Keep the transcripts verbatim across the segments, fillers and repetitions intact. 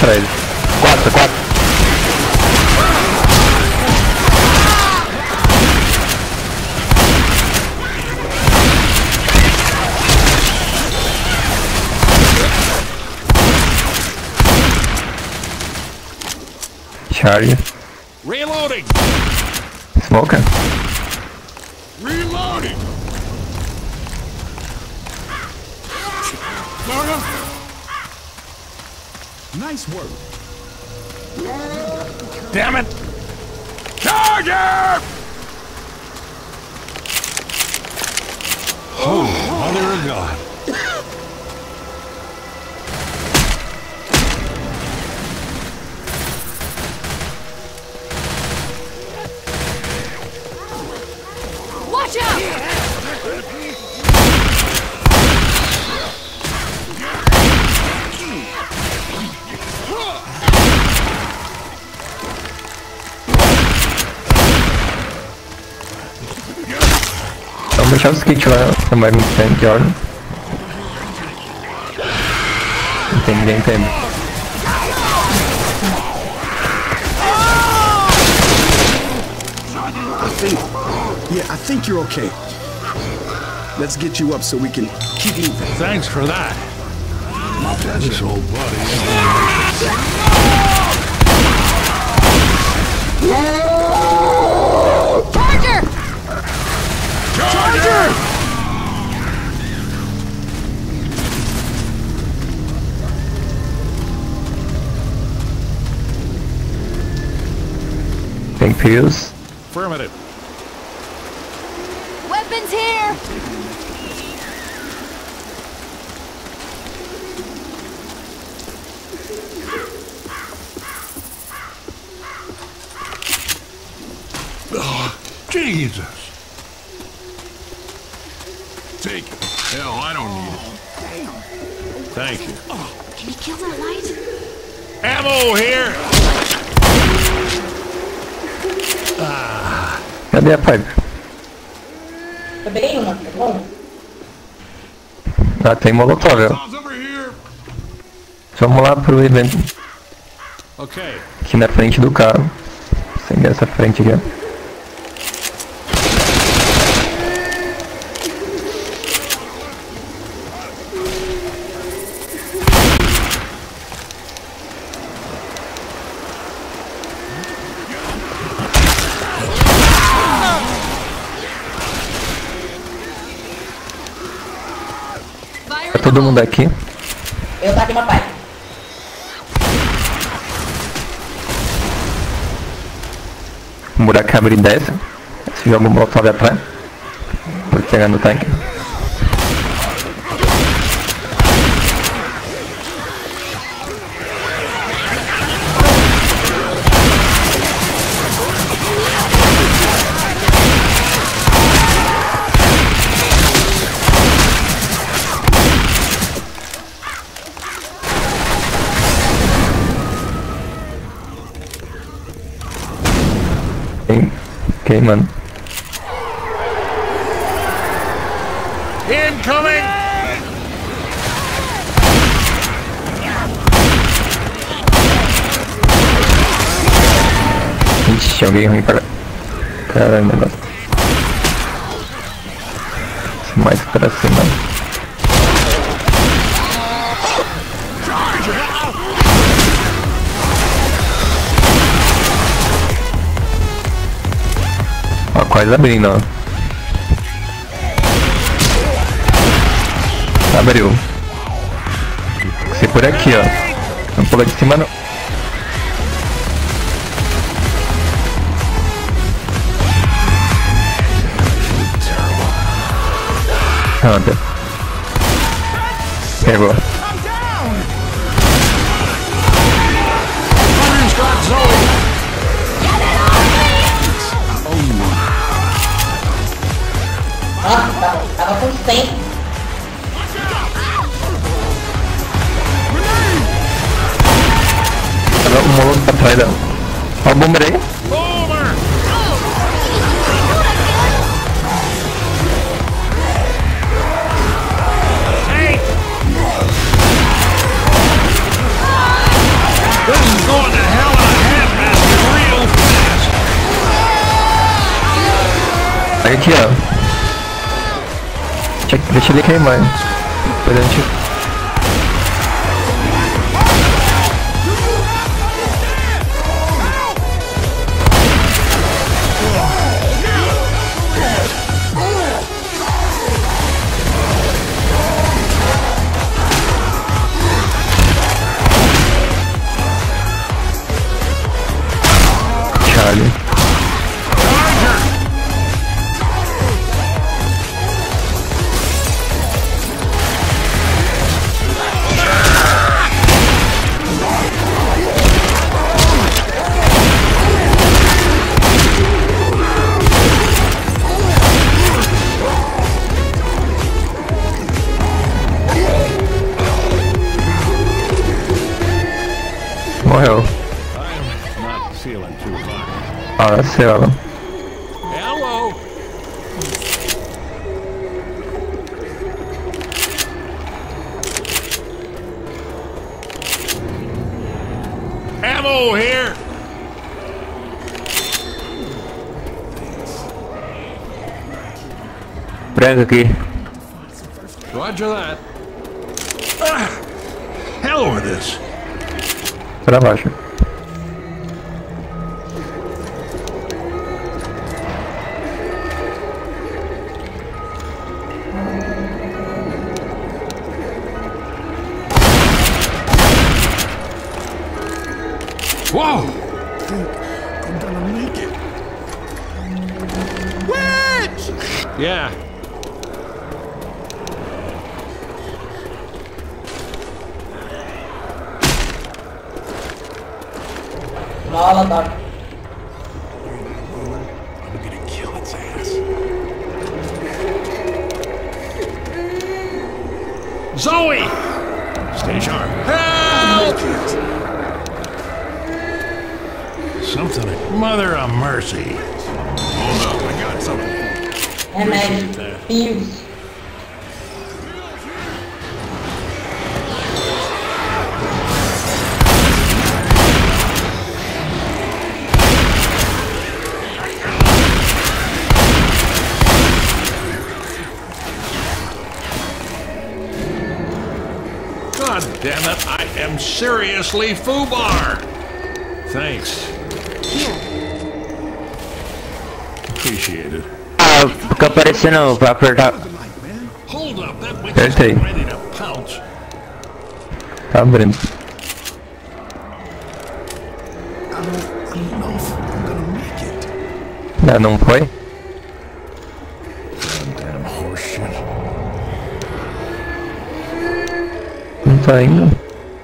pra ele. Quatro, quatro. Charge. Reloading. Smoker. Reloading. Nice work. Damn it! Charger! Oh, mother of God. Watch out! Vamos deixar o skate lá, também muito tempo de ordem. Não tem ninguém tempo. I think, yeah, I think you're okay. Let's get you up so we can keep moving. Thanks for that. This old buddy. Charger! Charger! Tem pills. Affirmative. Weapons here! Oh, Jesus. Take it. Hell, I don't need it. Thank you. Can you kill that light? Ammo here! Cadê a pipe? Também uma, tá bom? Ah, tem molotov, ó. Tom's over here. Vamos lá pro evento. Okay. Aqui na frente do carro. Sem dessa frente aqui, ó. Tá todo mundo aqui. Eu taquei uma pai. O buraco abre e desce. Se joga o molotov atrás. Pra pegar no tanque. Ok, mano. Incoming! Ixi, alguém ruim para... Caralho, negócio. Mais pra cima. Ó, quase abrindo, ó. Abriu. Tem que ser por aqui, ó. Não pula de cima, não. Anda. Pegou. Nossa, tava, tava com cem. Tava um moloto pra trás dela. Ó o bomber aí. going to hell in a handbasket real fast. Aqui, ó. Deixa, deixa ele queimar. Depois a gente... Charlie. Morreu. I'm not feeling too hot. Ah, sei lá. Hello. Ammo here. Branco aqui. Roger that. Ah, hell with this. Pra baixo. Whoa! I'm gonna make it. Yeah. Mola, Doc. I'm gonna kill its ass. Zoe! Stay sharp. Help! Something. Mother of mercy. Hold up, I got something. And then fuse. God damn it, I am seriously foobar. Thanks. Appreciate it. Ah, fica aparecendo pra apertar. Hold up, that witch is Apertei. ready to pounce. Tá abrindo. I don't, I don't know if I'm gonna make it. Ah, não foi? Damn horseshit. Não tá indo.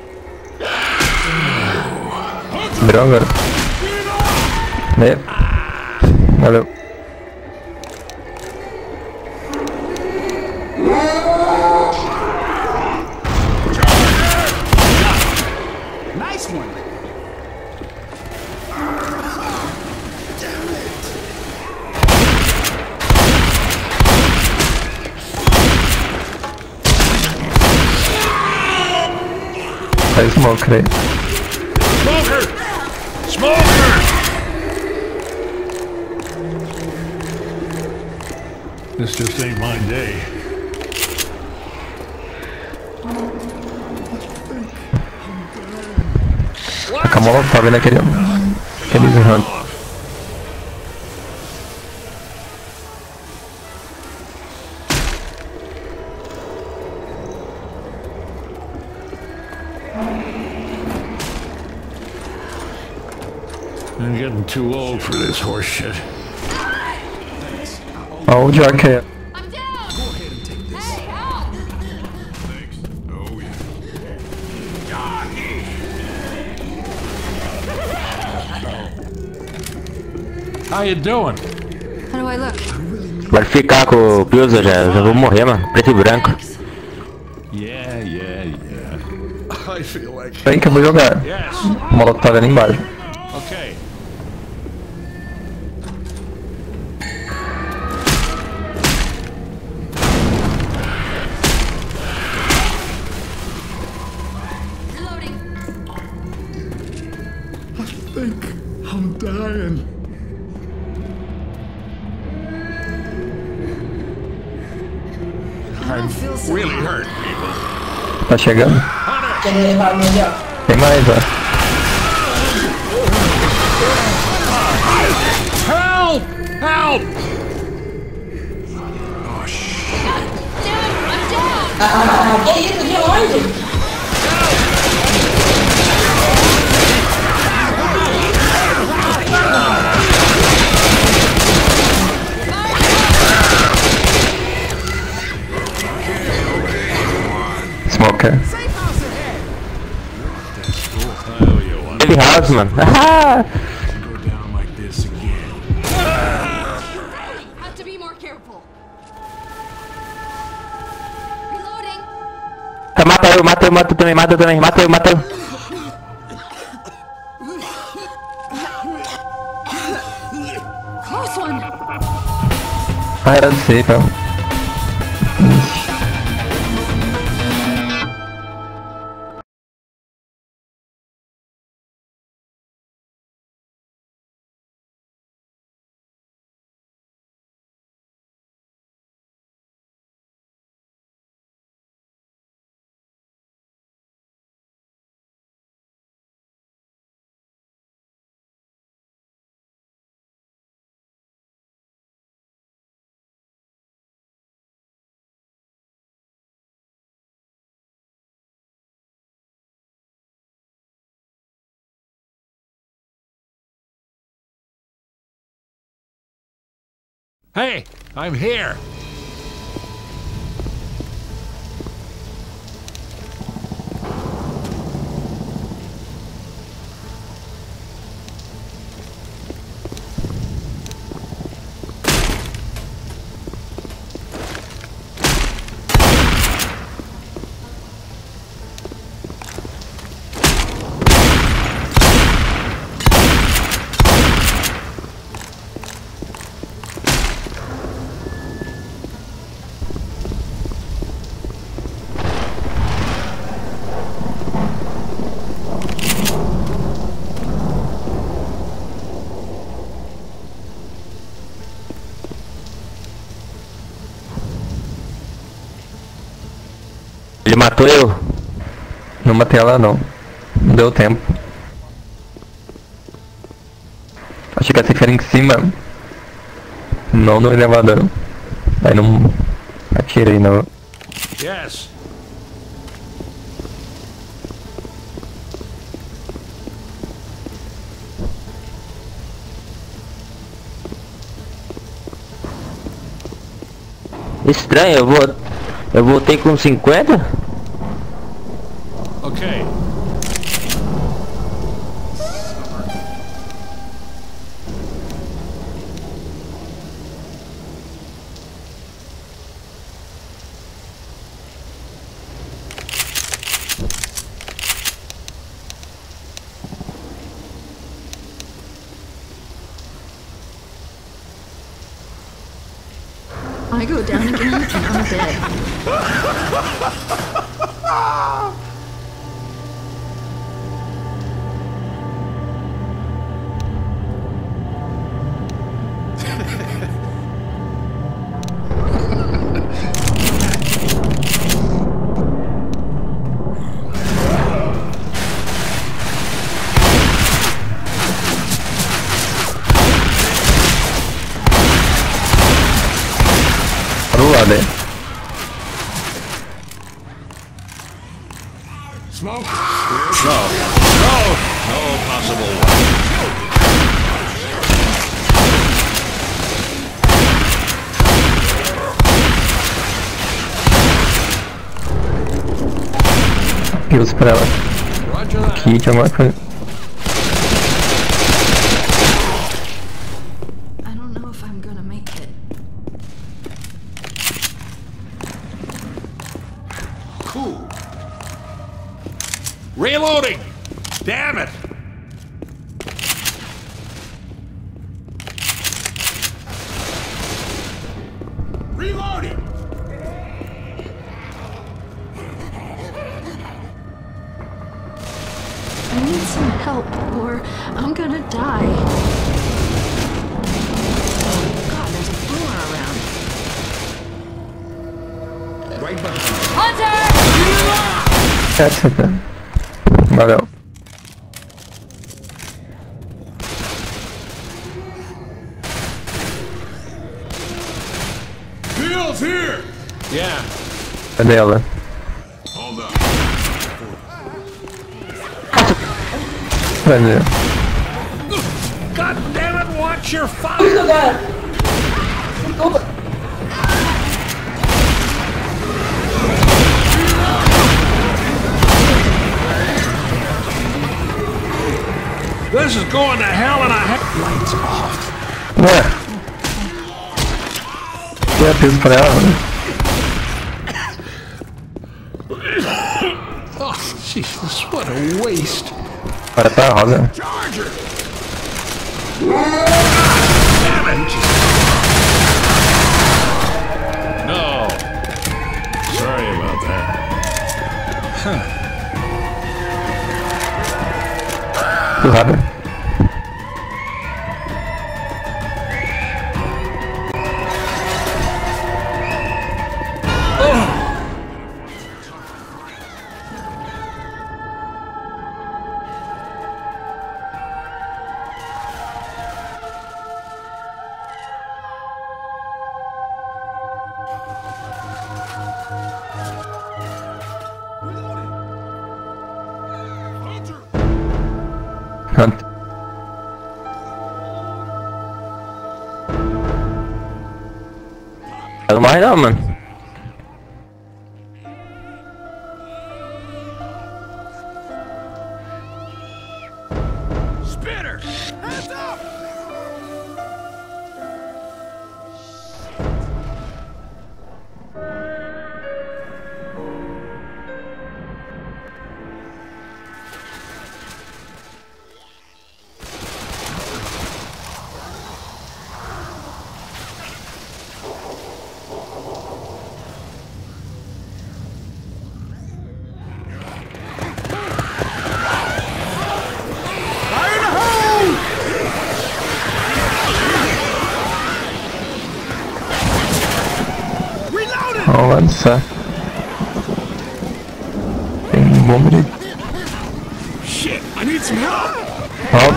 Droga. É. Valeu. Nice one. Faz smoke aí. Smoker! Smoker! This just ain't my day. Acabou a fábrica naquele... Aqueles hunt. I'm getting too old for this horse shit. Ó o Jack aí. I'm down! Hey, help! Thanks. Oh, yeah. How you doing? How do I look? Vai ficar com o Pilza já. Já vou morrer, mano. Preto e branco. Yeah, yeah, yeah. I feel like... Vem que eu vou jogar. Yes. O maluco tá vendo embaixo. Okay. Reloading. think I'm dying. I don't feel so Really hot. hurt, people. Tá chegando. Quer levar melhor? Tem mais, ó. Help! Help! Oh, shit. Damn, I'm down. Ah, que isso? De onde? Smoker. Oh, you want Ele house, mano. Ah! to go down like this again. Have to be more careful. Reloading. Tá, mata eu, mata eu, mata eu também, mata eu também, mata eu, mata eu. Close one. Ah, era de ser, então. Hey, I'm here. Ele matou eu? Não matei ela não. Não deu tempo. Achei que essa aqui era em cima. Não no elevador. Aí não atirei não. Yes. Estranho, eu vou. Eu voltei com cinquenta? Okay. I go down again and I'm dead. There. Smoke? No. No! No possible way. Kills pra ela. Roger that. Kit, alguma coisa. I don't know if I'm gonna make it. Cool. Reloading! Damn it! Reloading! I need some help or I'm die. Oh god, there's a boar around. Right behind you. Hunter! Caceta. Valeu. Bill's here! Yeah. Cadê ela? Hold up. Cadê? God damn it, watch your fire! Isso, cara. Desculpa. This is going to hell in a heck. Lights off. Ué. Que é piso pra ela, né? Oh, Jesus, what a waste. Agora tá rosa. Charger! Damn it! No. Sorry about that. Porrada. Hunt. Ela não morre não, mano. Spitter! Hands up! Vamos avançar. Tem um bomba de... Shit, I need some help! Ó.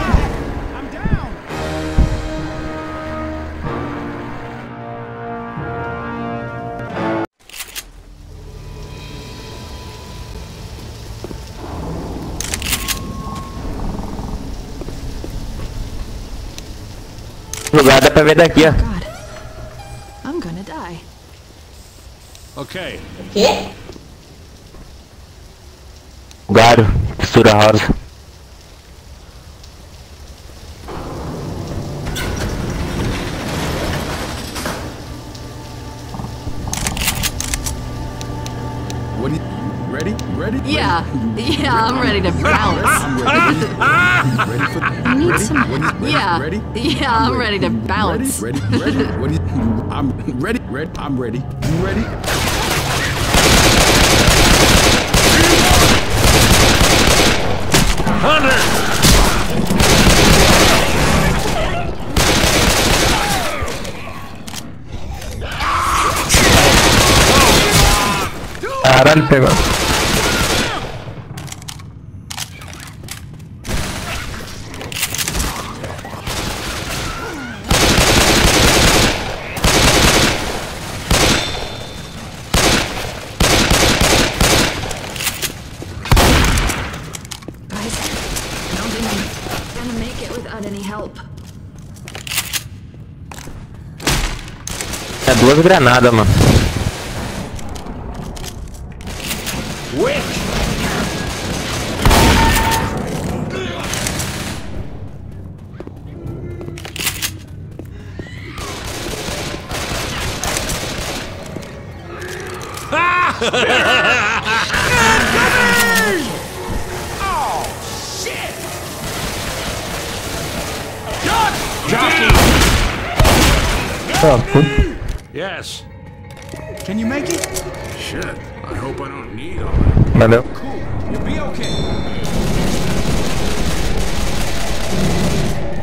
O lugar dá pra ver daqui, ó. God. I'm gonna die. Okay. O quê? Garo, textura rosa. What do you, ready? Ready? Yeah, Ready? yeah, I'm ready to bounce. I'm ready. You ready for I need some. What do you- Yeah, Ready? yeah, I'm ready to bounce. Ready? Ready? Ready? What do you, I'm ready. Ready? I'm ready. You ready? Caralho, pegou. Guys, I don't think I'm gonna make it without any help. É duas granadas, mano. Witch! Oh, shit! Jockey! Ó, puta. Yes. Can you make it? Shit. I hope I don't need all that. Valeu. Cool. You'll be okay.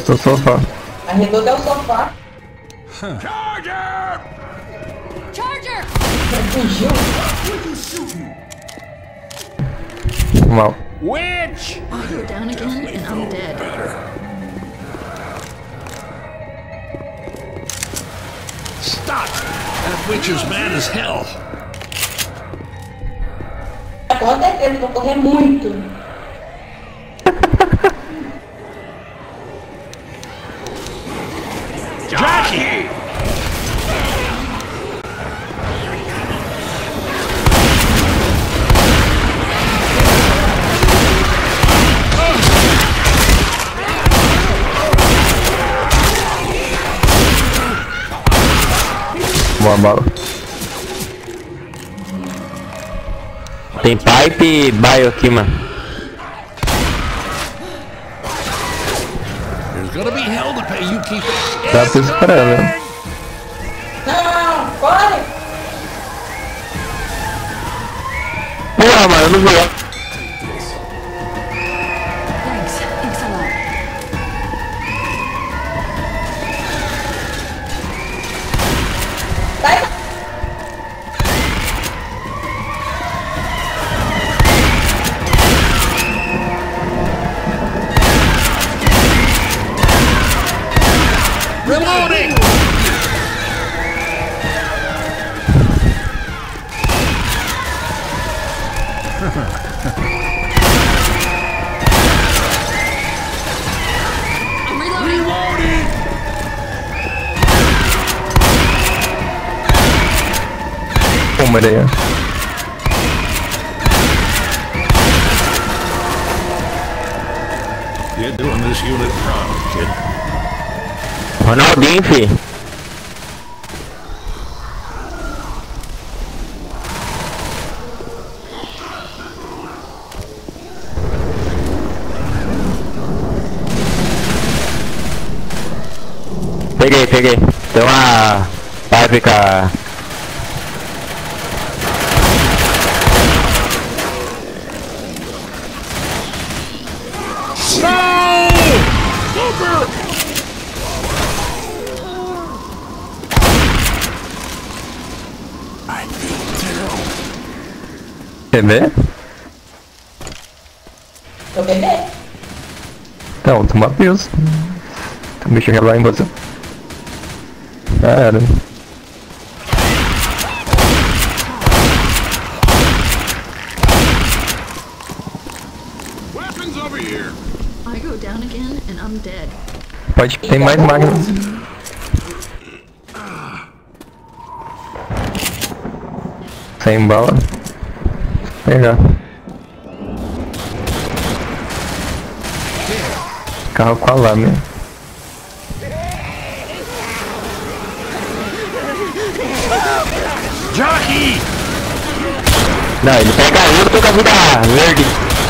o sofá. Arredou até o sofá. Charger! Charger! Fugiu. Mal. Witch! I go down again and I'm dead. Stop! That witch is mad as hell. Com certeza, vou correr muito. Jackie! Boa bala. Tem pipe e bio aqui, mano. There's gonna be hell to pay you keep Dá pra esperar, né? Não, corre. Porra, mano, eu não vou. Thanks. Thanks a lot. Sai. Reloading! I'm reloading. Reloading! Uma ideia. You're doing this unit proud, kid. Ronaldinho, fi. Peguei, peguei. Tem uma pipe com a... Bebê? Tô bebê. Então, tu matou isso. O bicho ia lá em você. Já era. Weapons over here! I go down again and I'm dead. Pode que tem mais máquinas. Sem bala. Pegar. Carro com a lâmina. Jockey! Não, ele pega um, eu tô com a vida verde.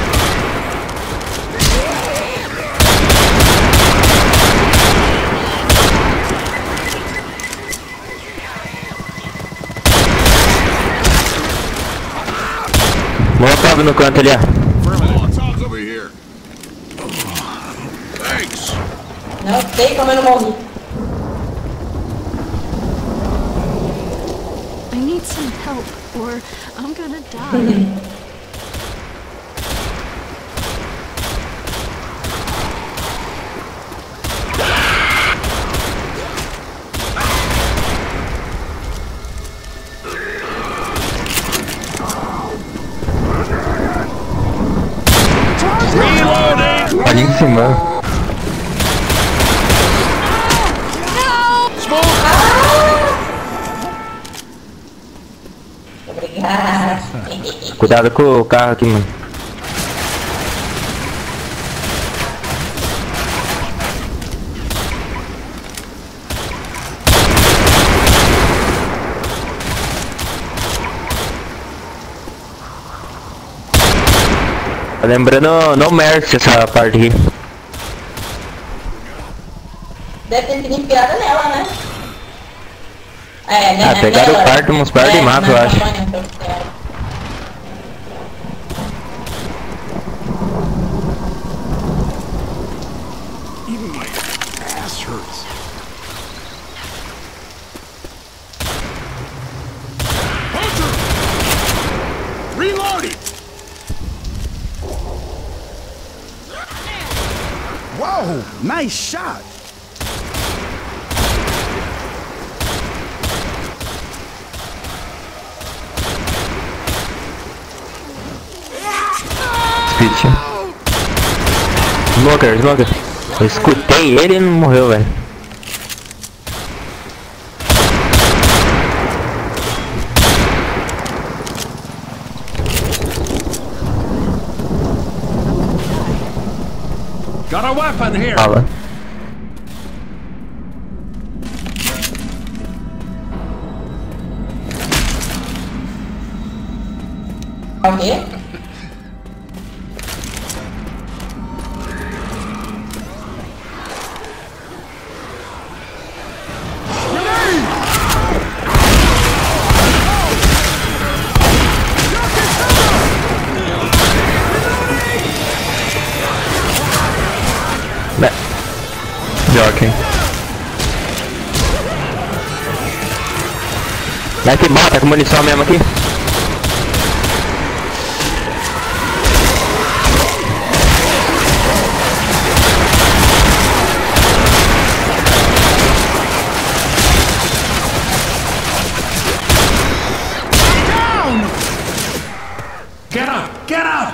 Molotov no canto ali, ó. Molotovs over here! Thanks! Não sei como eu não morri. I need some help or I'm gonna die. Reloading! Ali em cima. Obrigada. Cuidado com o carro aqui, mano. Tá lembrando No Mercy essa parte aqui. Deve ter sido inspirada nela, né? É, né? Ah, pegaram nela. o parto, uns par de É, mapa, na eu acho. campanha, então, é. Nice shot. Spit. Smoker, Smoker. Eu escutei ele e não morreu, velho. Got a weapon here. Fala. O quê? Jockey. Vai que bota com munição mesmo aqui. Get up! Get up!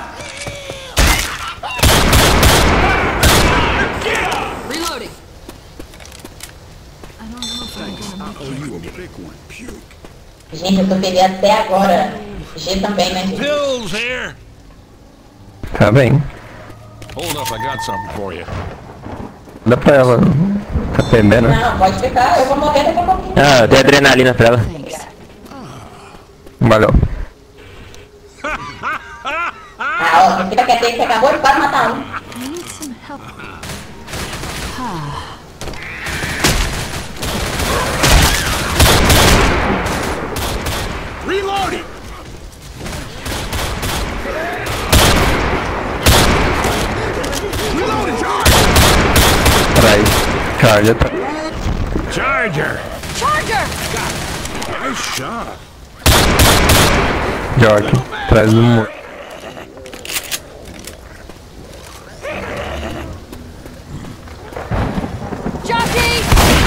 Reloading. I don't know if I'm gonna make Oh, you a big one. Puke. Gente, eu tô feliz até agora. G também, né, gente? Pills here! Tá bem. Hold up, I got something for you. Dá pra ela. Tá perdendo. Não, pode ficar. Eu vou morrer daqui a pouquinho. Ah, eu dei adrenalina pra ela. Valeu. Ah, ó, fica quieto aí que você acabou de quase matar um. I need some help. Reloading. Reloading, charge. Atrás. Charge atrás. Charger! Charger! Nice shot. Jockey. Atrás do muro. Jockey!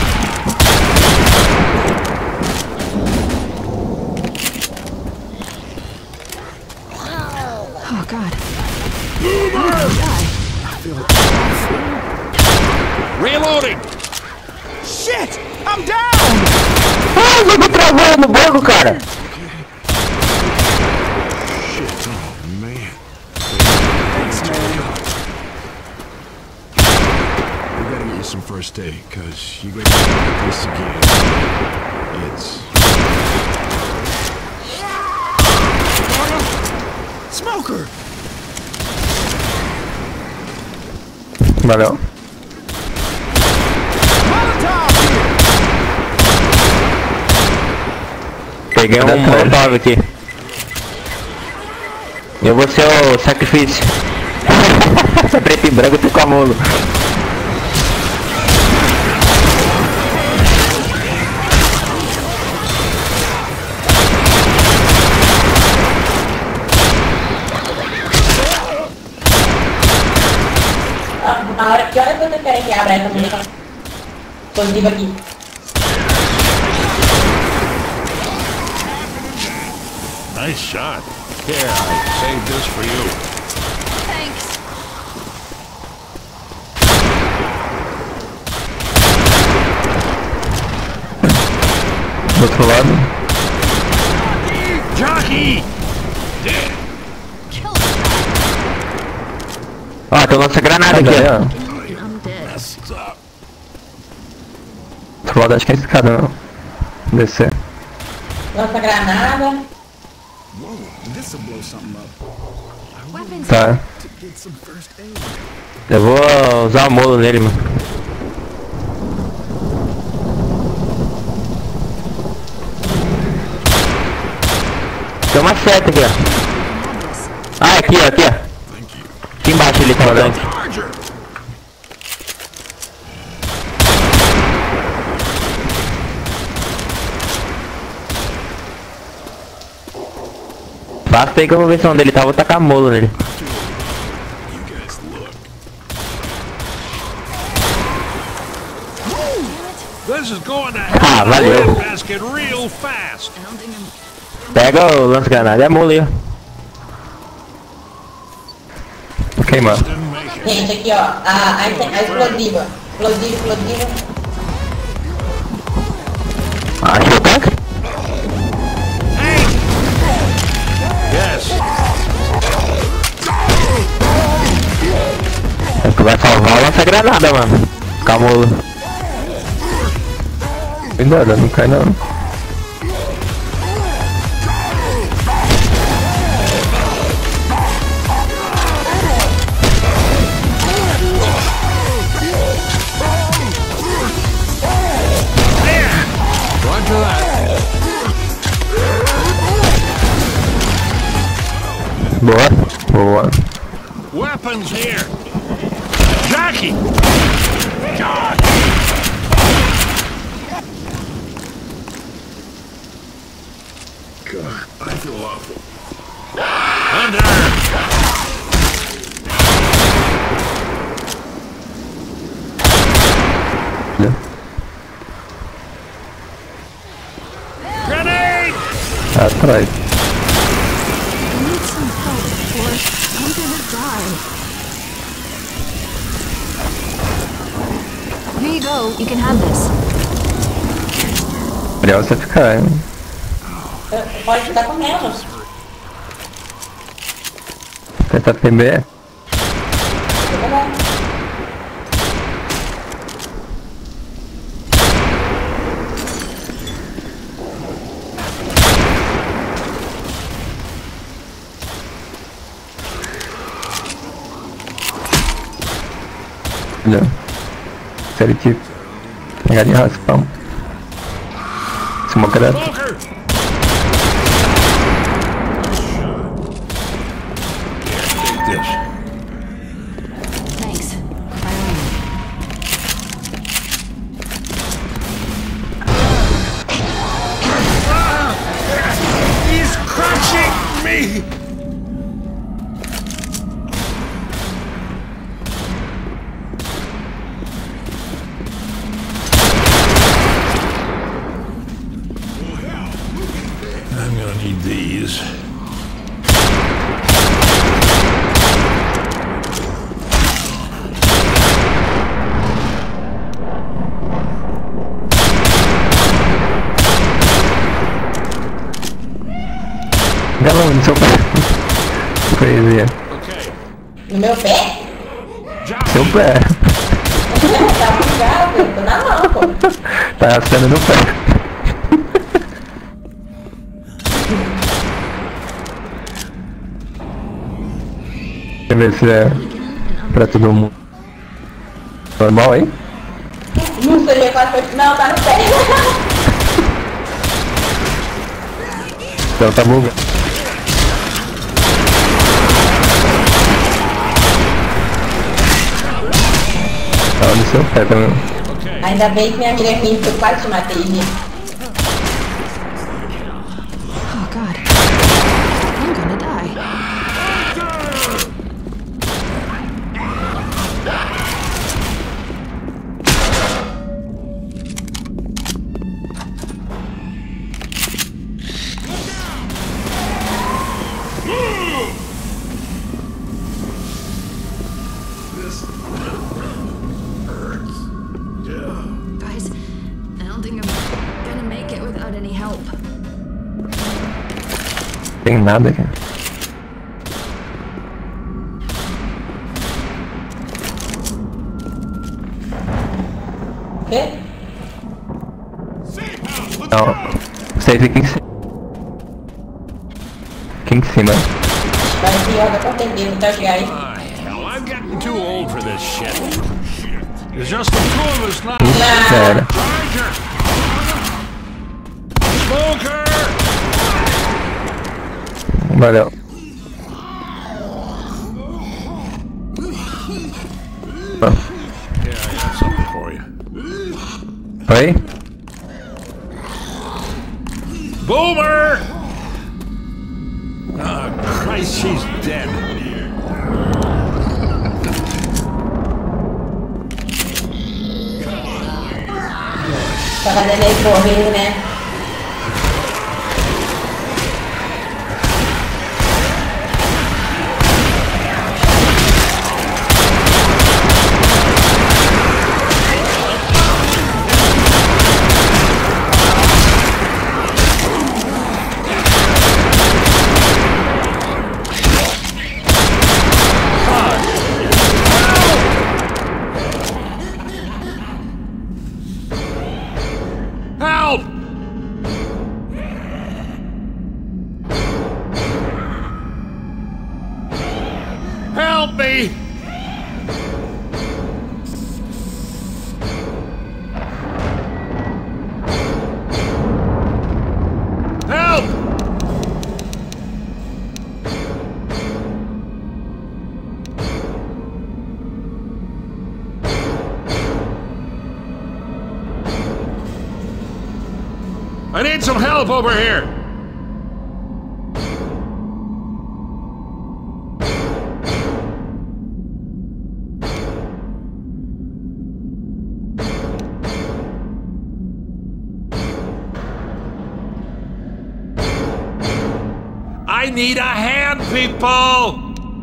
Oh God. Reloading! Shit! I'm down. Ah, o jogo travou no banco, cara. Shit, oh man. We gotta get you some first aid, cause you gotta get this again. It's Smoker. Valeu. Peguei um Atrás. molotov aqui. Eu vou ser o sacrifício. Preto e branco, tô com a molo. A hora que horas vocês querem que abra essa munição explosiva aqui? Nice shot. Here, I saved this for you. Thanks. Do outro lado. Jockey! Dead. Kill Ó, tem nossa granada Cadê? aqui, ó. him. I'm dead. What's up? Do outro lado acho que é escada não. Descer. Lança granada. Whoa, this will blow something up. Weapons. Tá. To get some first aid. Eu vou usar o molo nele, mano. Tem uma seta aqui, ó. Ah, aqui, ó, aqui, ó. Aqui embaixo ele tá o tanque. Charger. Basta aí que eu vou ver se onde ele tá, vou tacar molo nele. You guys look. This is going to Ah, hell in valeu. a basket real fast. I don't think I'm... Pega o lança-granada, é mole. Queima. Didn't make it. Gente, aqui ó, a, a, a explosiva. Explosiva, explosiva. Achou o tanque? Yes. É que vai salvar o lança-granada, mano. Calma. Cuidado, não cai não. Roger that. Boa. Boa. Weapons here. Jackie. God. God, I feel awful. Hunter. Grenade. Atrás. I need some help, or I'm gonna die. Here you go. You can have this. Melhor você ficar, hein? Eu- Pode ficar com menos. Tentar P B. Olha. Se ele te pegar de raspão. Smoke that. Smoker. Take this. Thanks. I owe you. He's crushing me. I'm gonna need these. Galão no seu pé. Crazy. Okay. No meu pé? Seu pé. Tá bugado, tô na mão, pô. Tá raspando no pé. Deixa eu ver se é pra todo mundo. Normal aí? Não sei, quase foi. Não, tá no pé. Então tá bugado. Tá no seu pé também. Okay. Ainda bem que minha amiga rindo, que eu quase te matei, Ri. Oh God. I'm gonna die. Guys, I don't think I'm gonna make it without any help. Tem nada aqui. O quê? Não. Safe aqui em cima. Aqui em cima. Vai ser yoga com tempero, tá chegar aí. Ah, hell, I'm getting too old for this shit. There's just the two of us now. Sério. Roger. Smoker. Valeu. Ah, Yeah, I got something for you. Oi? Boomer! Oh, Christ, she's dead. Pra fazer ele correr, né? Help! Help me! Help! I need some help over here! I need a hand, people!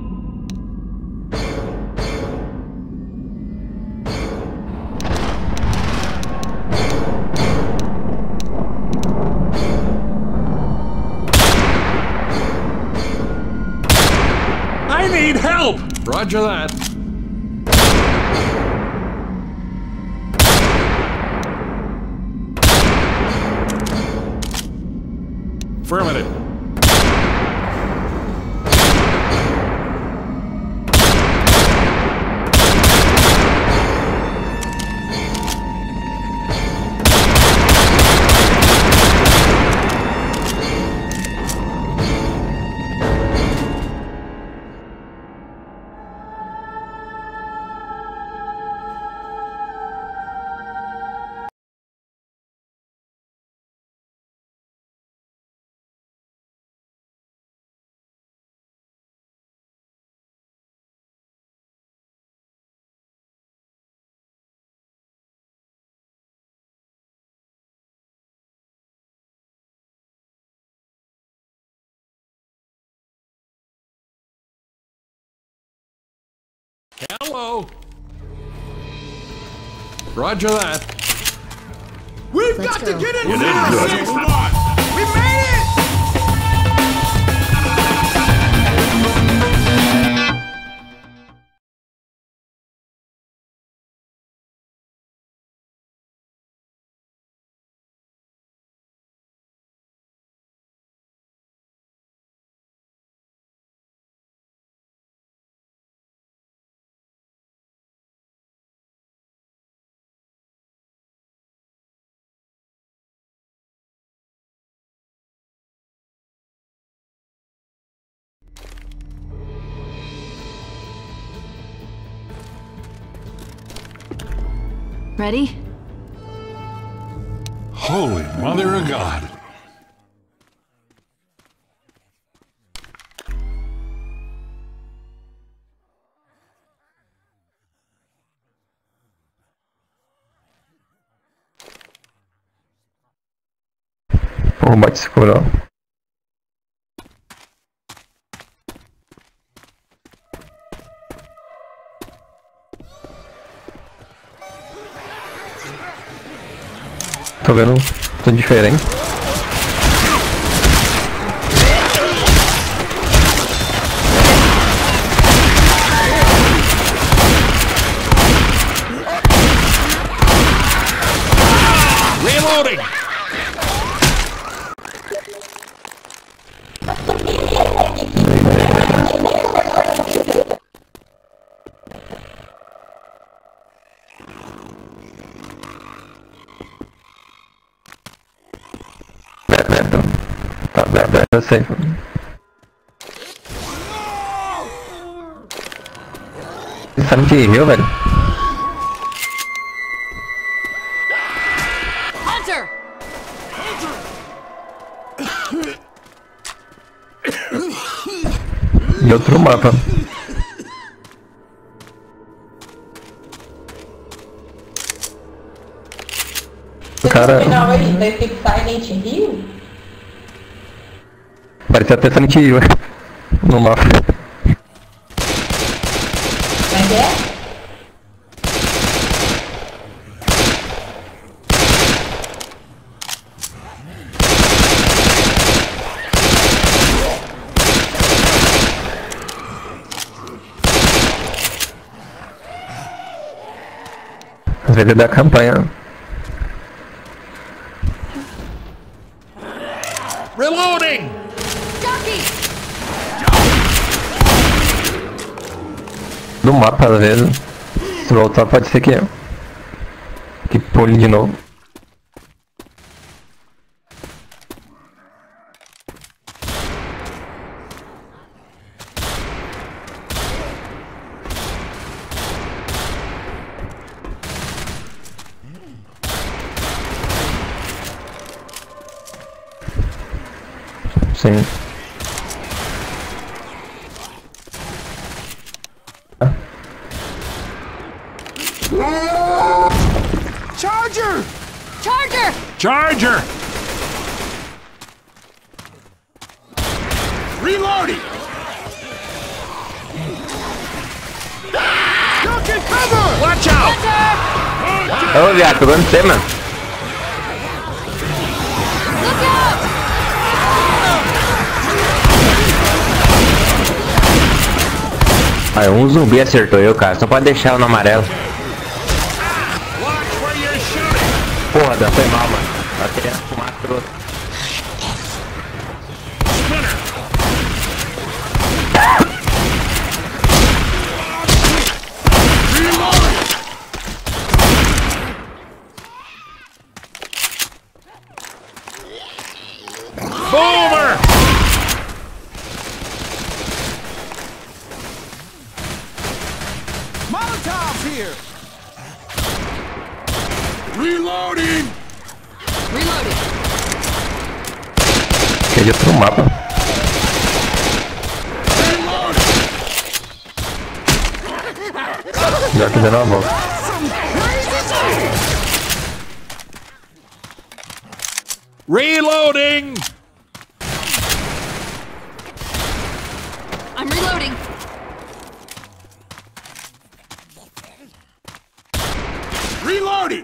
I need help! Roger that. Affirmative. Hello. Roger that. We've Let's got go. to get in You now! did good. We made it! Ready? Holy Mother of God. Porra, bate escuro, ó. Tô vendo tudo diferente. Reloading! Tá, tá, tá, eu sei. Você sabe que errou, velho? Hunter! E outro mapa. Você cara. no final aí, tá escrito Silent Hill? Parecia até Silent Hill no mapa. Como é que é? Às vezes é da campanha. Reloading! Do mapa, às vezes. Se voltar, pode ser que que pule de novo. Sim. Charger! Charger! Charger! Reloading! Duck and cover! Watch out! Ô, viado, pegando você, mano. Look out! Aí, um zumbi acertou eu, cara. Só pode deixar eu no amarelo. Watch where you're shooting! Porra, Dan, foi mal, mano. Até fumar trouxe. Spinner! Reloading! Boomer! Molotov's here! Reloading! Reloading. Que é de outro mapa. Já que deram uma volta. Reloading! I'm reloading. Reloading!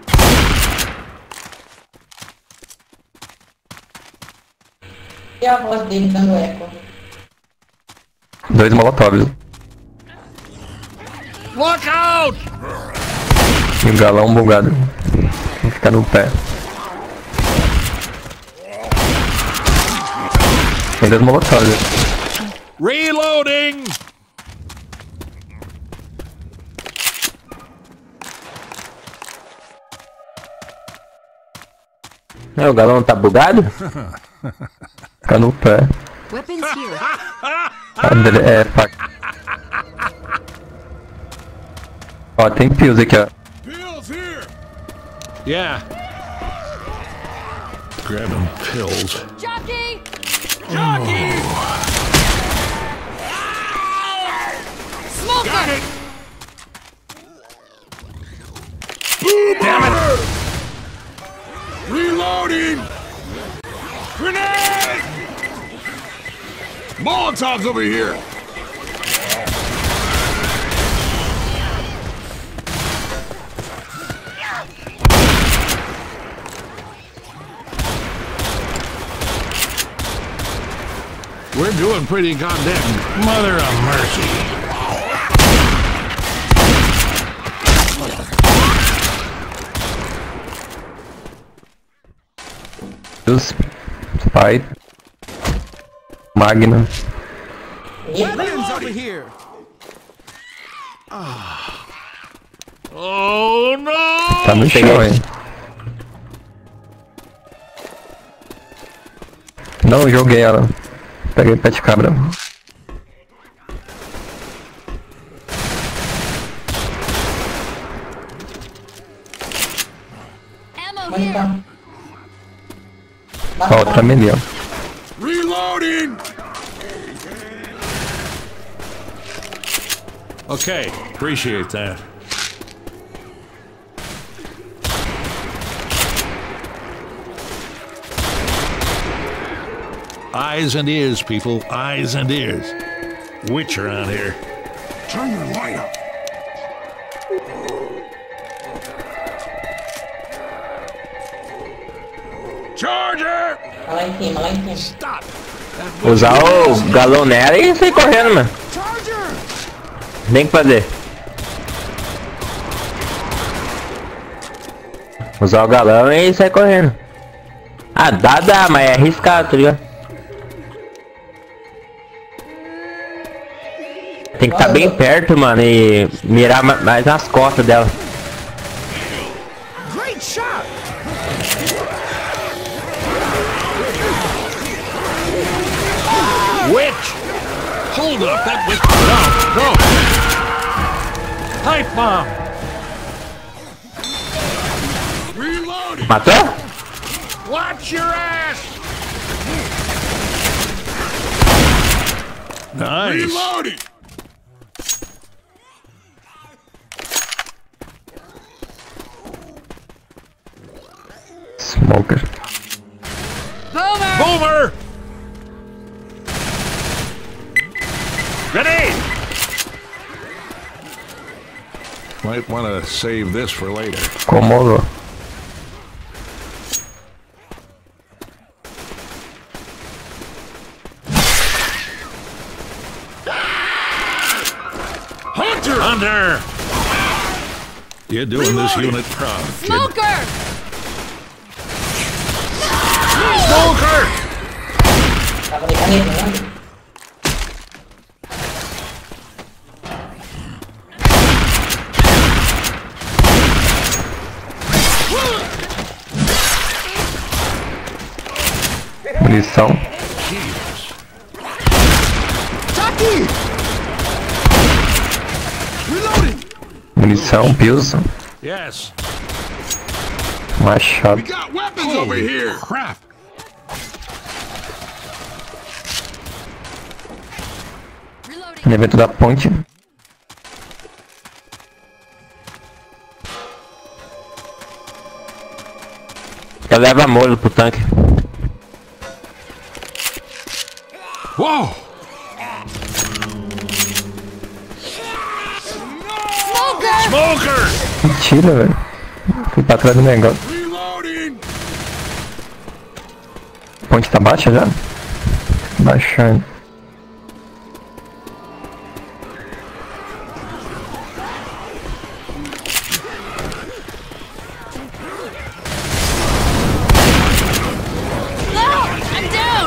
E a voz dele dando eco? Dois molotovs. Look out! E um galão bugado. Tem que ficar no pé. Tem dois molotovs. Reloading! É, o galão tá bugado? Ficar no pé. Weapons here. A dele é faca. Ó, tem pills aqui, ó. Pills here! Yeah. Grabbing pills. Jockey! Jockey! Smoker! Got it! Damn it! Reloading! Grenade! Molotov's over here! We're doing pretty goddamn mother of mercy. Pills. Spite. Magnum. Weapons over here! Oh no! Tá no chão, hein? Não, joguei ela. Peguei pé de cabra. Ammo here. Então. Ó, outra melee, ó. Reloading! Okay, appreciate that. Eyes and ears, people. Eyes and ears. Witch around here. Turn your light up. Charger! Tá lá em cima, lá em cima. Stop! Usar o galão nela e sair correndo, mano. Nem que fazer. Usar o galão e sair correndo. Ah, dá, dá, mas é arriscado, tá ligado? Tem que estar bem perto, mano, e mirar ma- mais nas costas dela. Great shot. Witch! Hold up, that witch! No, no! Pipe bomb! Reloading! Matou? Watch your ass! Nice! Reloading! Smoker. Boomer! Boomer! Grenade! Might want to save this for later. Komodo. Hunter! Hunter! You're doing this unit proud, kid. Smoker! Smoker! Tá com caneta, né? Munição. Jockey! Reloading! Munição, Pilson. Yes. Machado. Got weapons over here! Crap! Reloading. No evento da ponte. Eu levo molho pro tanque. Whoa! Smoker! Smoker! Mentira, velho. Fui pra trás do negócio. Reloading! A ponte tá baixa já? Baixando. No! I'm down!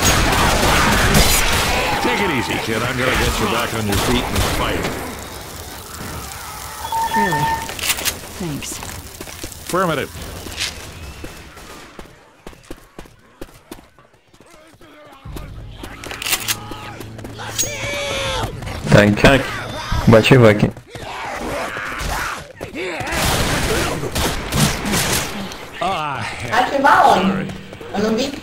Take it easy, kid. I'm gonna get you back on your feet and fight. Really? Thanks. Affirmative. Tanque. Tanque. Bate aqui. Ah, Ativar onde? Eu não vi.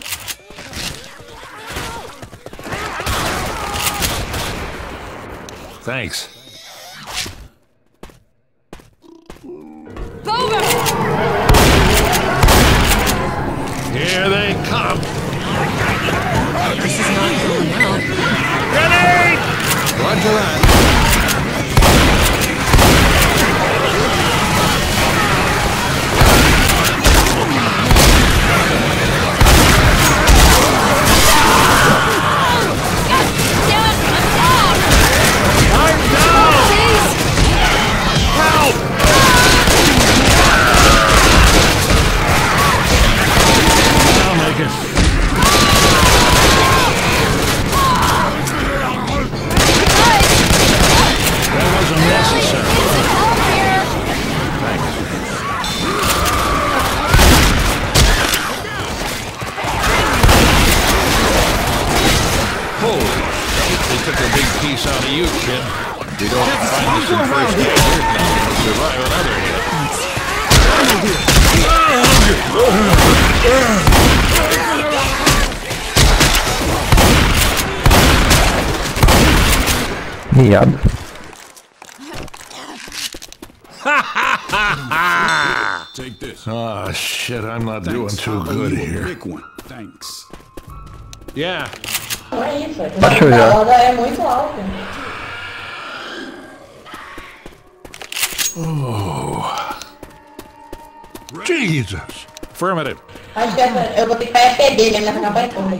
thanks. Boomer! Here they come. This is not going well. Grenade! Roger that. Damn it! I'm down! I'm down! Please! Help! I'll make it. That wasn't necessary. Help here! Holy shit, they took a big piece out of you, kid. You don't find this in first aid, you're not gonna survive another hit. Miado. Take this. Oh shit, I'm not doing Thanks. too I'll good leave a here. Big one. Thanks. Yeah. Não é isso, é que Baixou a já. roda é muito alta. Jesus. Affirmative. Acho que essa, eu vou ter que pegar P D mesmo nessa campanha toda.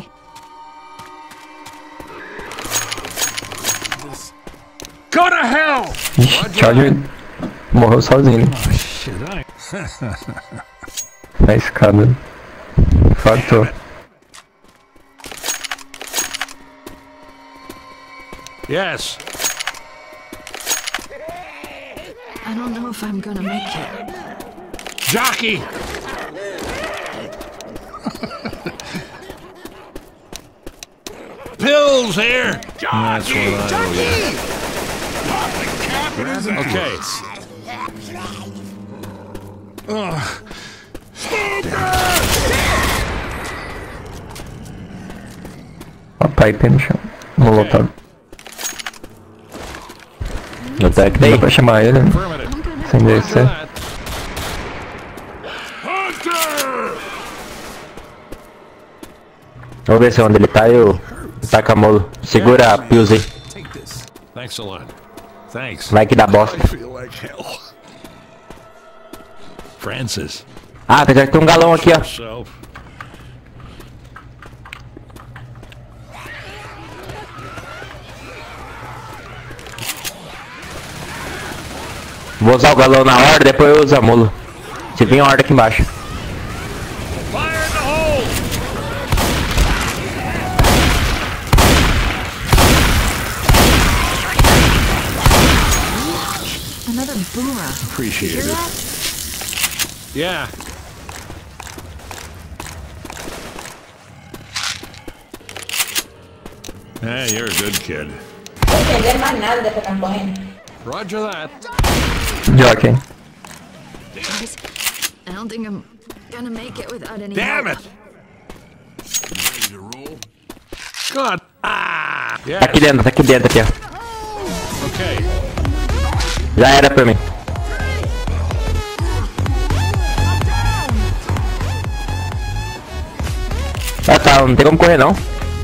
Go to hell! Ixi, Charger morreu sozinho. Shit, I... Na escada. Fartou. Yes. I don't know if I'm gonna make it. Jockey! Pills here! That's what I owe you. Okay. A pipe no chão. Molotov. No tech Dá daí. pra chamar ele, né? Affirmative. Sem descer. That. Vamos ver se onde ele tá eu taca molo. Segura a Pills aí. Take this. Thanks a lot. Thanks. Vai que dá bosta. I feel like hell. Francis. Ah, apesar que tem um galão aqui, ó. Yourself. Vou usar o galão na horda, depois eu uso a molo. Se vir a horda aqui embaixo. Fire in the hole! Another boomerang. Appreciate Hear it. that? Yeah. Hey, you're a good kid. Não tô entendendo mais nada dessa campanha. Roger that. Jockey. Guys, I don't think I'm gonna make it without any Damn help. it! God. Ah! Tá aqui Yes. dentro, tá aqui dentro aqui, ó. Okay. Já era pra mim. Ah tá, não tem como correr não.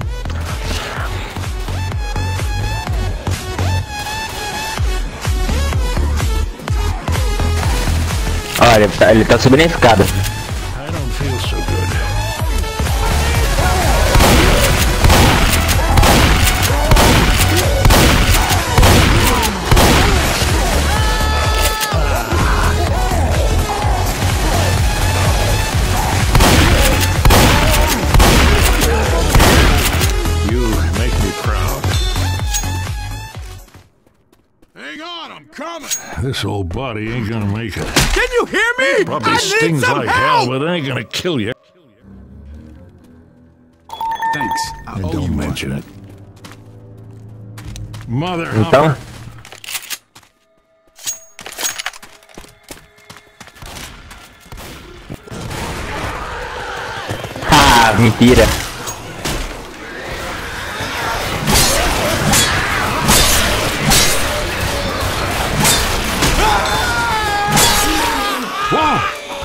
Olha, ele tá, ele tá subindo a escada. I don't feel so good. You make me proud. Hang on, I'm coming. This old body ain't gonna make it. Can you hear me? Probably stings like hell, but it ain't gonna kill you. Thanks. I And owe you don't one. mention it. Mother Então, Humper. ah, mentira. Whoa!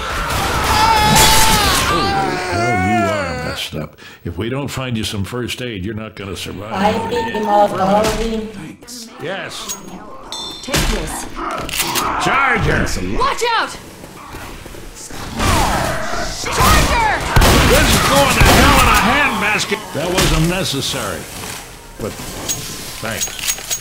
Holy hell, you are messed up. If we don't find you some first aid, you're not gonna survive. Pipe de molotov. Yes. Take this. Charger! Watch out! Charger! This is going to hell in a handbasket! That wasn't necessary. But, thanks.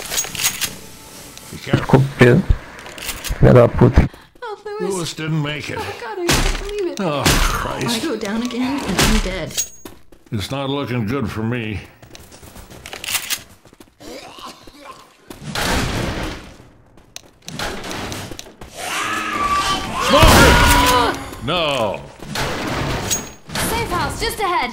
Be careful. Ficou preso. Filha da puta. Oh, Lewis. Lewis didn't make it. God, I can't believe it. Oh, I Christ. go down again and I'm dead. It's not looking good for me. Smoker! No. Safe house, just ahead.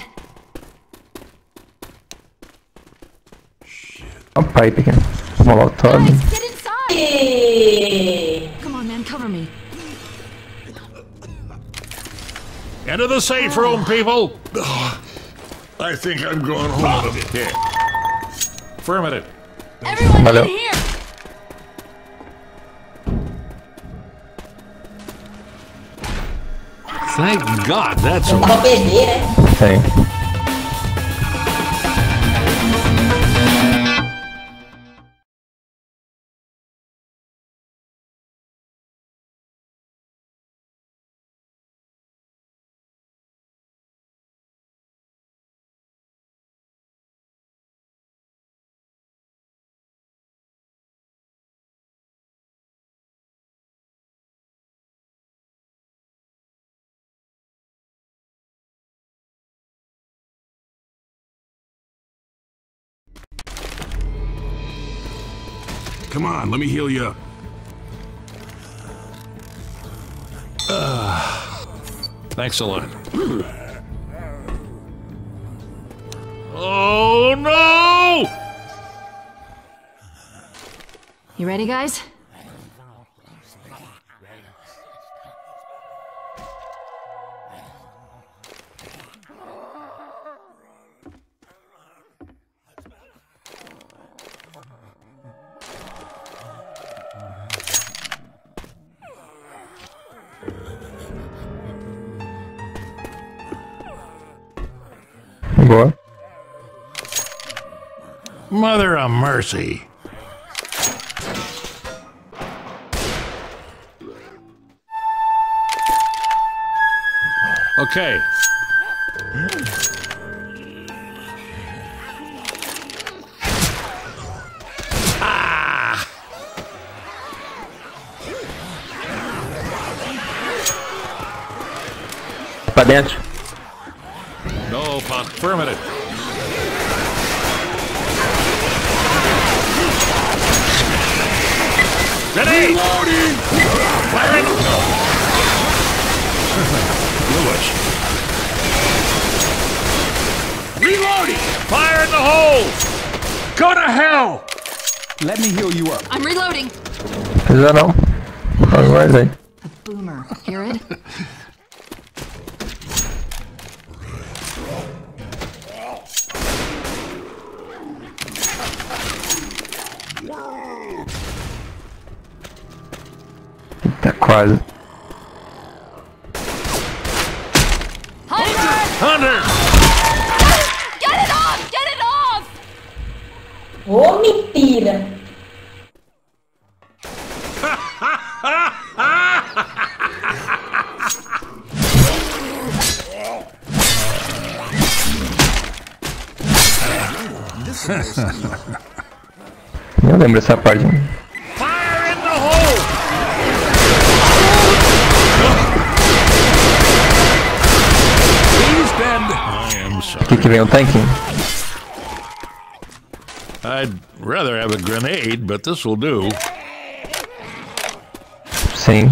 A pipe aqui. Molotov. Guys, get inside. E... Come on, man, cover me. Into the safe room, people! I think I'm going home in a bit. Affirmative. Everyone Valeu. in here. Thank God that's Tava over. P D, né? Tem. Come on, let me heal you up. Uh, thanks a lot. Oh no! You ready, guys? Boa. Mother of mercy. Okay. Ah! Pra dentro. No, affirmative. Ready? Reloading! Firing! Lewis. Reloading! Fire in the hole! Go to hell! Let me heal you up. I'm reloading. Precisa não. Aguarda aí. A boomer. Hear it? Tá quase. Hunter! Hunter! Get it off! Get it off! Ô, mentira! Eu lembro essa parte. Fire in the hole! Please bend. I am sorry. Aqui que vem o tanque. I'd rather have a grenade, but this will do. Sim.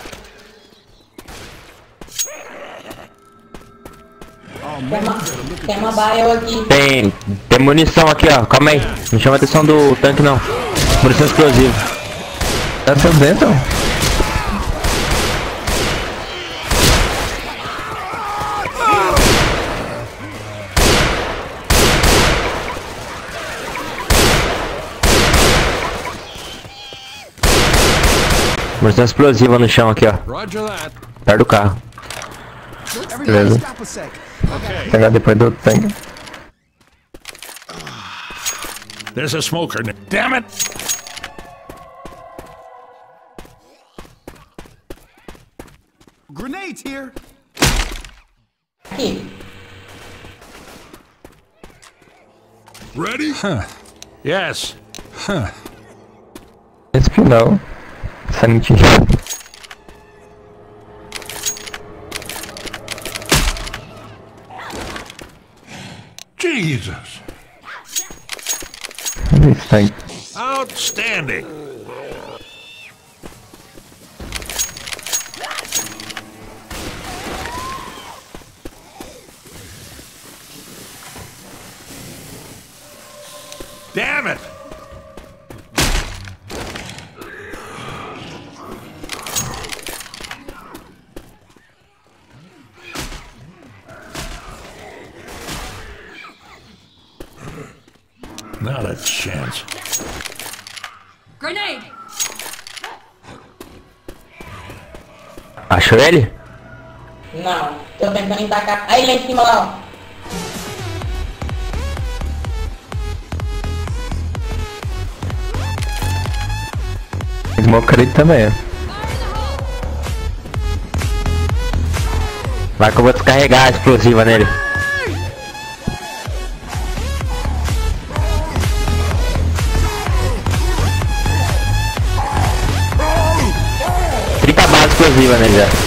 Tem uma, tem uma baia aqui. Tem, tem munição aqui, ó. Calma aí. Não chama a atenção do tanque, não. Munição explosiva. Tá seu dentro? Munição explosiva no chão aqui, ó. Roger that. Perto do carro. Everybody Beleza. stop a sec. Okay. Pegar depois do tanque. There's a smoker. Damn it! Grenades here. Aqui. Ready? Yes. Esse final. Silent Hill. Jesus. Esse tanque. Outstanding. Damn it! Not a chance. Grenade! Achou ele? Não, tô tentando embacar. Aí lá em cima lá, ó. Smoker aí também. Vai que eu vou descarregar a explosiva nele. trinta balas explosivas nele já.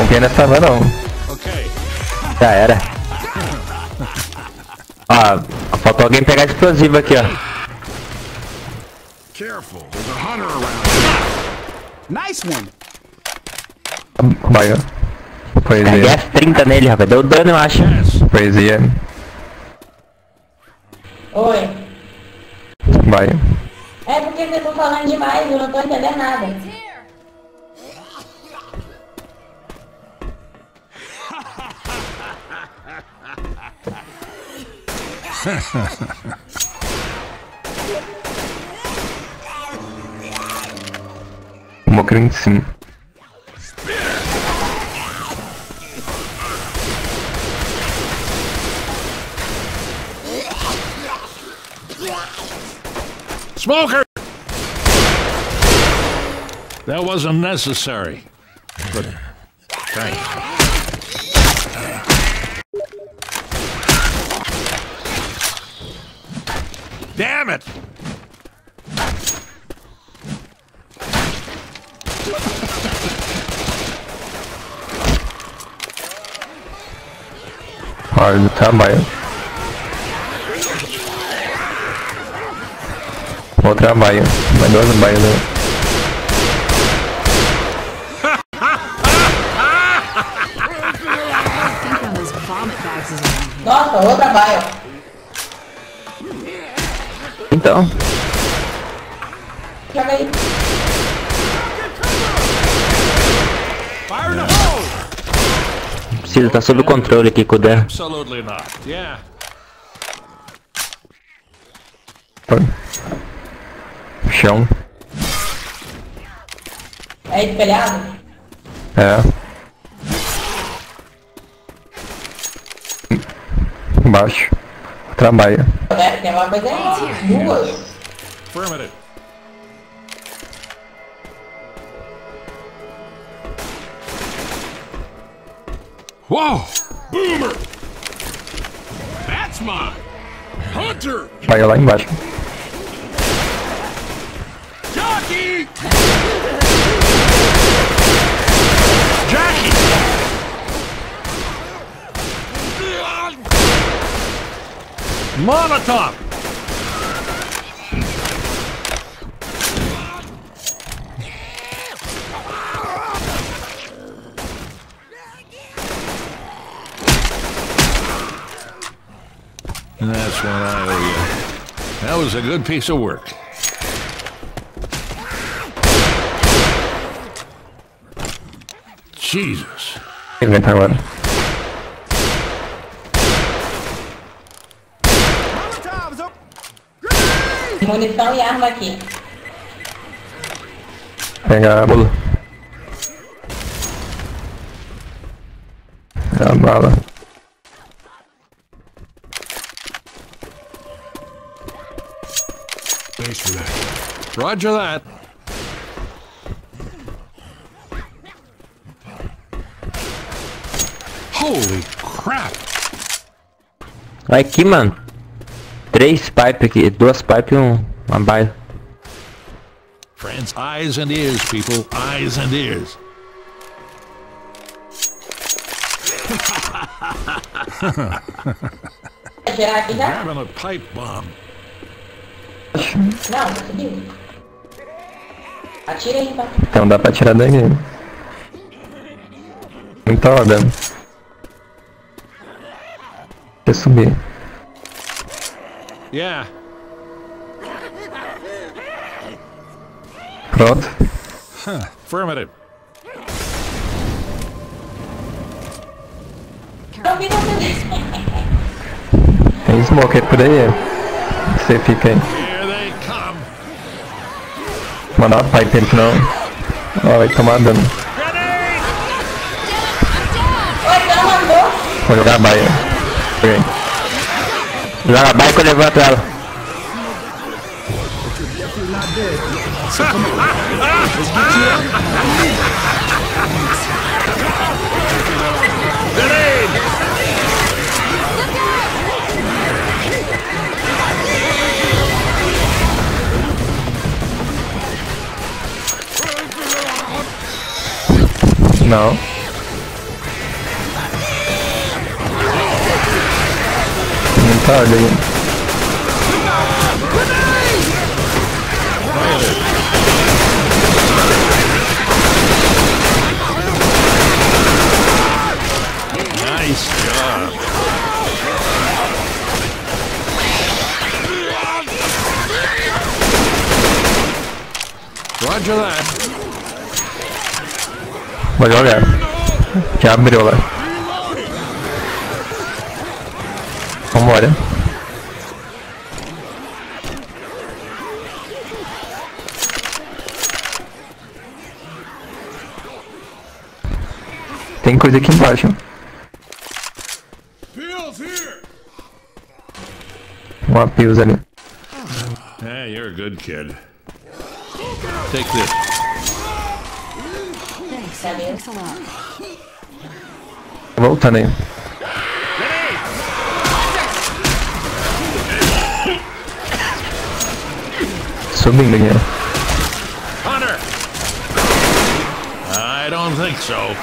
confia nessa arma não. Okay. Já era. Ó, faltou alguém pegar explosivo aqui, ó. Careful, there's a hunter around here. Nice one. Vai, ó. Peguei Poesia. as trinta nele, rapaz. Deu dano, eu acho. Poesia. Oi. Vai. É porque vocês estão falando demais, eu não tô entendendo nada. Mocro em cima. Smoker! That wasn't necessary. But thanks. Damn it! Ó, ele trabalha. Outra baia. Vai duas baias, né? I think on those vomit bags is around here. Nossa, outra baia. Então, Joga aí. Fire in the hole! preciso tá sob controle aqui com o Dan. Absolutely not. Yeah. Chão. É espelhado? É. Embaixo. Outra baia. É, tem uma coisa aí. Duas. Affirmative. Whoa! Boomer! That's mine! Hunter! Baia lá embaixo. Jockey! Jackie! Molotov! And that's what I owe you. That was a good piece of work. Jesus. Ele entra agora. Munição e arma aqui. Pega a bula. É a bala. Thanks for that. Roger that. Holy crap! Olha aqui, mano. Três pipes aqui, duas pipes e um, uma baia. Friends, eyes and ears, people. Eyes and ears. Vai tirar aqui já? Grabbing a pipe bomb. Não, conseguiu. Atira aí, então. Então dá pra tirar daqui. Muita hora. Deixa eu subir. Yeah. Pronto. Huh. Affirmative. Não vi você. Tem smoke aí por aí. Você fica aí. Here they come. Mandar uma pipe aí, senão. Ó, vai tomar dano. Oi, não mandou? Vou jogar a baia. Peguei. Joga a baia que eu levanto ela. Definitely not dead. So come on. Let's get you up. Grenade! Não. olha aí. Nice job. Roger that. Vai jogar. Já abriu lá. Vambora. Tem coisa aqui embaixo. Pills here. Uma pills ali. Hey, you're a good kid. Take this. Thanks. Thanks a lot. Voltando aí. Subindo aqui. Hunter! I don't think so.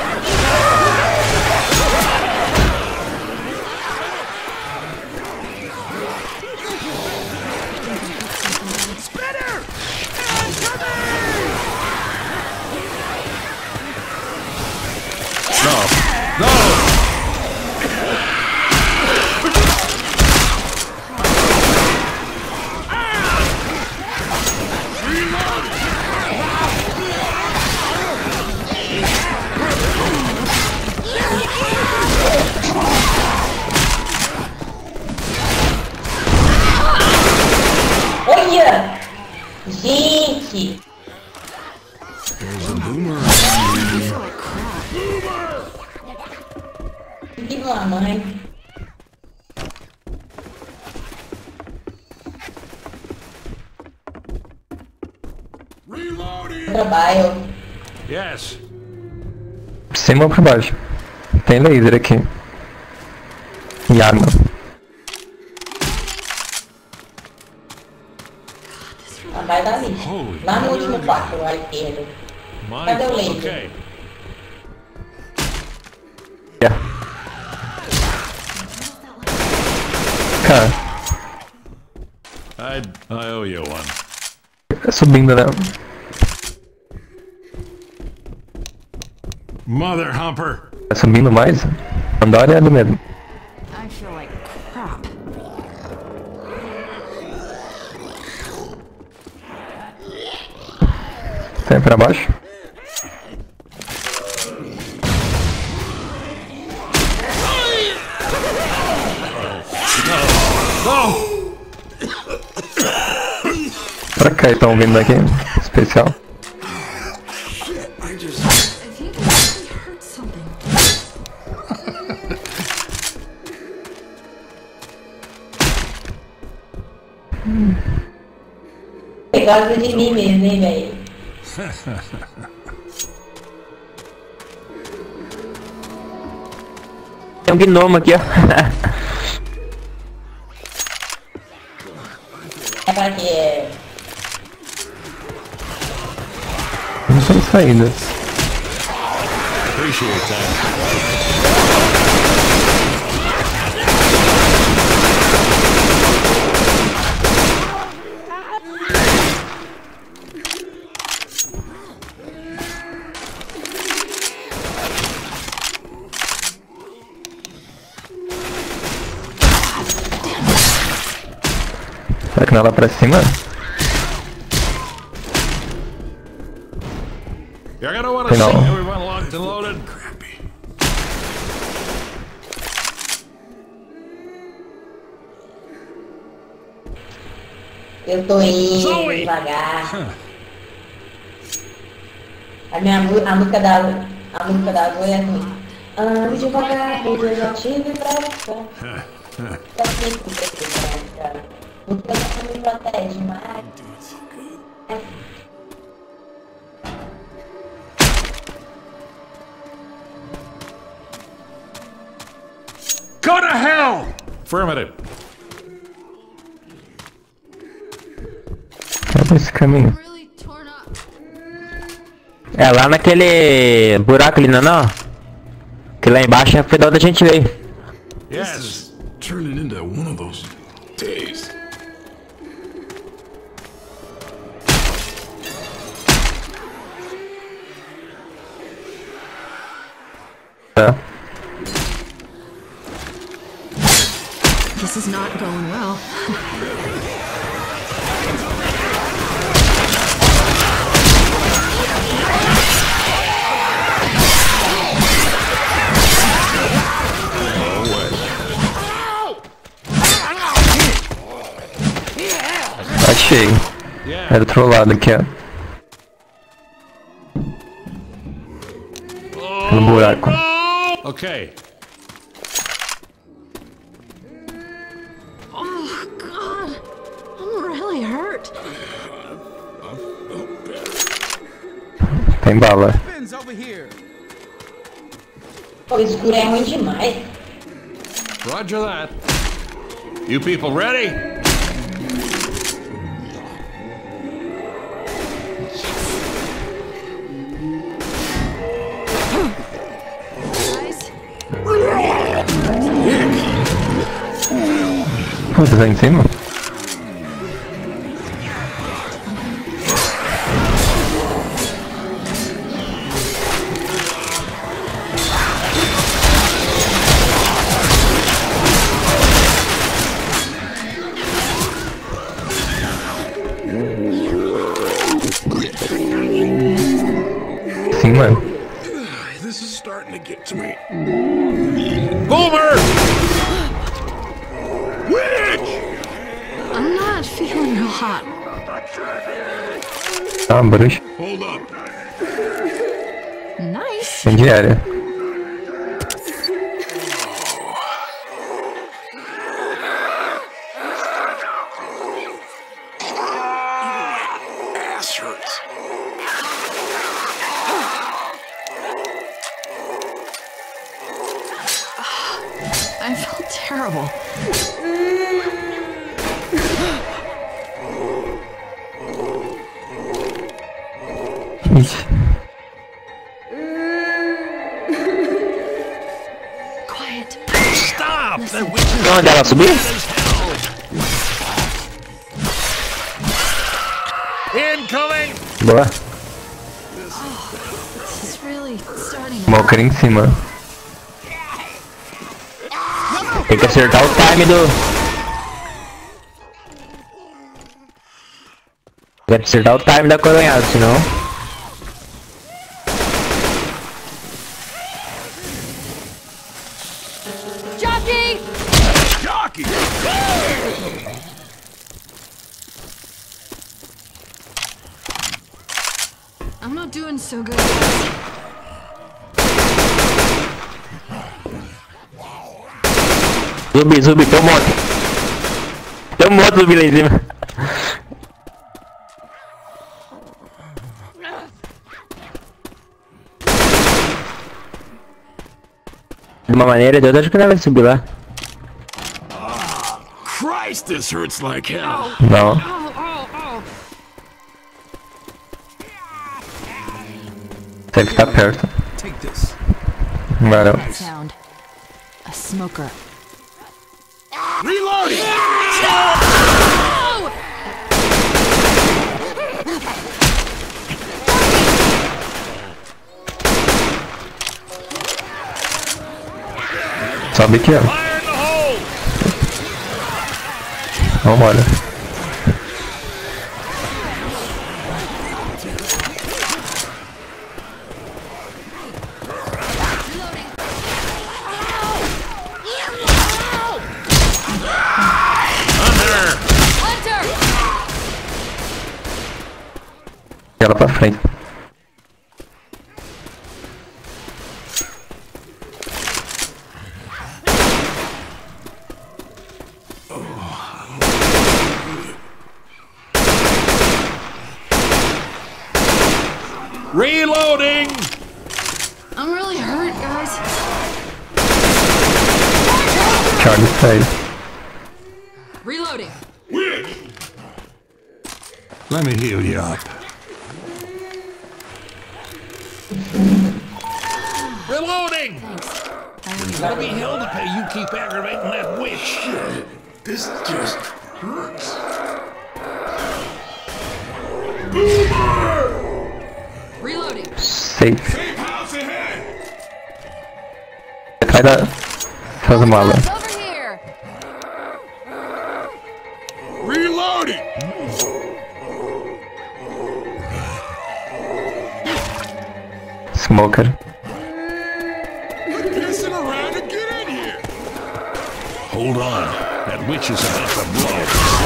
No. No! Olha! Gente! Que mamãe. Reloading. Trabalho. Yes. Cima ou pra baixo? Tem laser aqui. E arma. Ah, vai dar ali. Lá no último quarto, à esquerda. Cadê o laser? Okay. Cara, I I owe you one. tá subindo, né? Mother Humper. Tá subindo mais? Andar é ali mesmo. I feel like crap. Tá aí pra baixo? No! Pra cá, estão vindo aqui. Especial. If you can actually hurt something. Você gosta de mim mesmo, hein, velho? Tem um gnomo aqui, ó. É pra quê? Não tem saída. Appreciate that. Será que não é lá pra cima? You're gonna want to see No. everyone locked and loaded. Eu tô indo Zoe! devagar. A minha mu- a música da a música da Zoe é assim. Ande devagar, pois eu já tive pressa. Tá sempre com pressa. O tempo me protege mais. Go to hell! Affirmative. É pra esse caminho. Really torn up. É lá naquele buraco ali, não, não? Que lá embaixo é foi de onde a gente veio. Yes. turning into one of those days. É. This is not going well. Achei. Era do outro lado aqui, ó. No buraco. Okay. Oh, God. I'm really hurt. Tem bala. Pô, o escuro é ruim demais. Roger that. You people ready? Você tá em cima? Sim, mano. This is starting to get to me. Boomer! I'm not feeling real hot. Ah, bruxa. Hold up. Nice. Incendiária. Ass hurts. I felt terrible. Ixi. Quiet. Stop! That witch is Onde ela subiu? as hell. Incoming! Boa. This is really starting. Smoker em cima. Tem que acertar o time do... Tem que acertar o time da coronhada, senão... Jockey! Jockey! I'm not doing so good. Zumbi, zumbi, tem um monte. Tem um monte de zumbi lá em cima. De uma maneira ou de outra, acho que não vai subir lá. Christ, this hurts like hell. Não. Oh, oh, oh. Tem que estar perto. Take this. Varão. Sound. A smoker. Reloading! Sobe aqui, ó. Fire in the hole! Vambora. Ela pra frente. Reloading! I'm really hurt, guys. Charlie saiu. Reloading. Let me heal you up. Reloading! I gonna be hell to pay. You keep aggravating that witch. This just hurts. Reloading. Safe. Safe house ahead. Atrás da... Faz a mala. It's over here. Reloading. Smoker. Quit pissing around and get in here. Hold on. That witch is about to blow.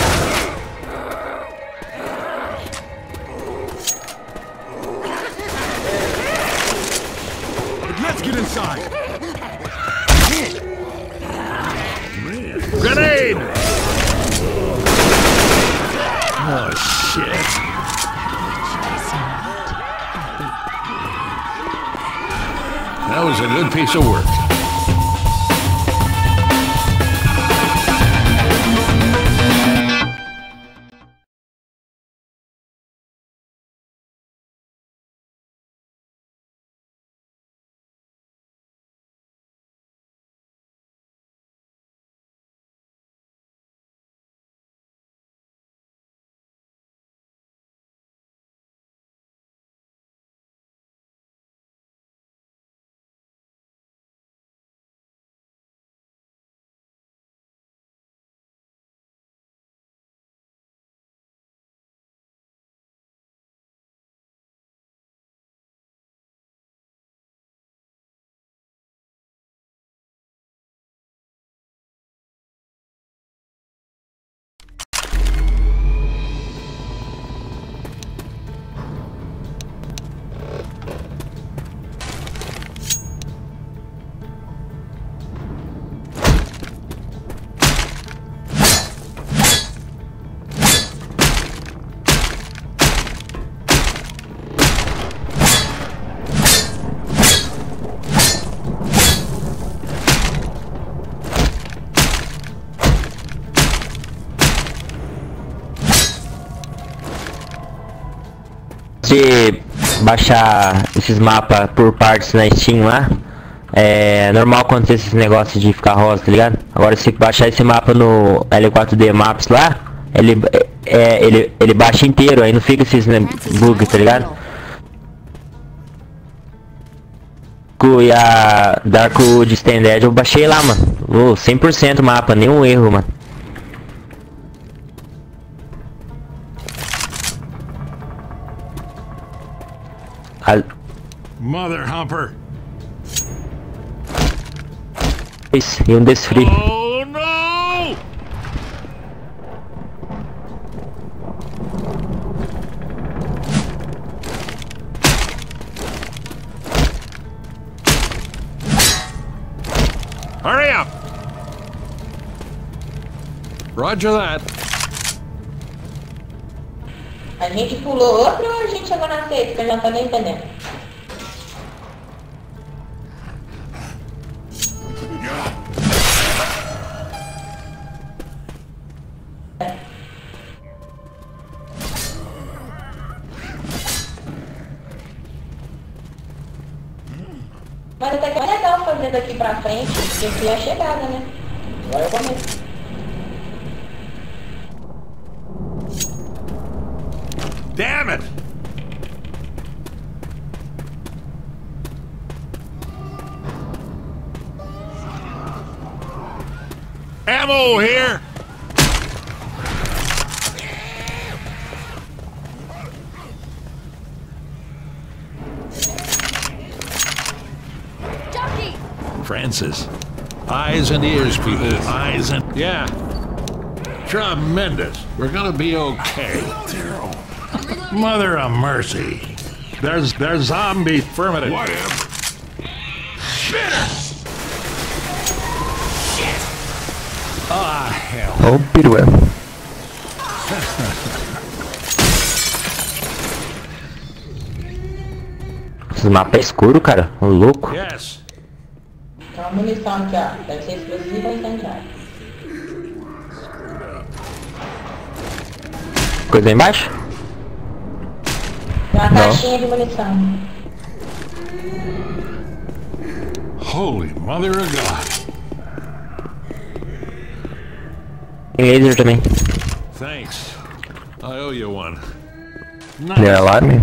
Let's get inside. Grenade! Oh, shit. That was a good piece of work. De baixar esses mapas por partes na Steam lá, é normal acontecer esses negócios de ficar rosa, tá ligado? Agora se baixar esse mapa no L quatro D Maps lá, ele, é, ele, ele baixa inteiro, aí não fica esses né, bug, tá ligado? E a Darkwood Standard eu baixei lá, mano, oh, cem por cento mapa, nenhum erro, mano. Mother Humper. E um desfree. Oh no! Hurry up! Roger that. A gente pulou outro ou a gente chegou na safe, que eu já tô nem entendendo. Mas até que é legal fazer daqui pra frente, porque aqui é a chegada, né? Agora eu começo. Damn it! Ammo here! Jockey! Francis. Eyes and ears, people. Eyes and... Yeah. Tremendous. We're gonna be okay. Mother of mercy. There's... there's zombie. Affirmative. Whatever. Ah, hell. Oh, pirué. Esse mapa é escuro, cara. Ô louco. Yes. Tem uma munição aqui, ó. Deve ser explosiva ou incendiária. Coisa aí embaixo? Tem uma Não. caixinha de munição. Holy mother of God. Tem laser também. Thanks. I owe you one. Tem alarme?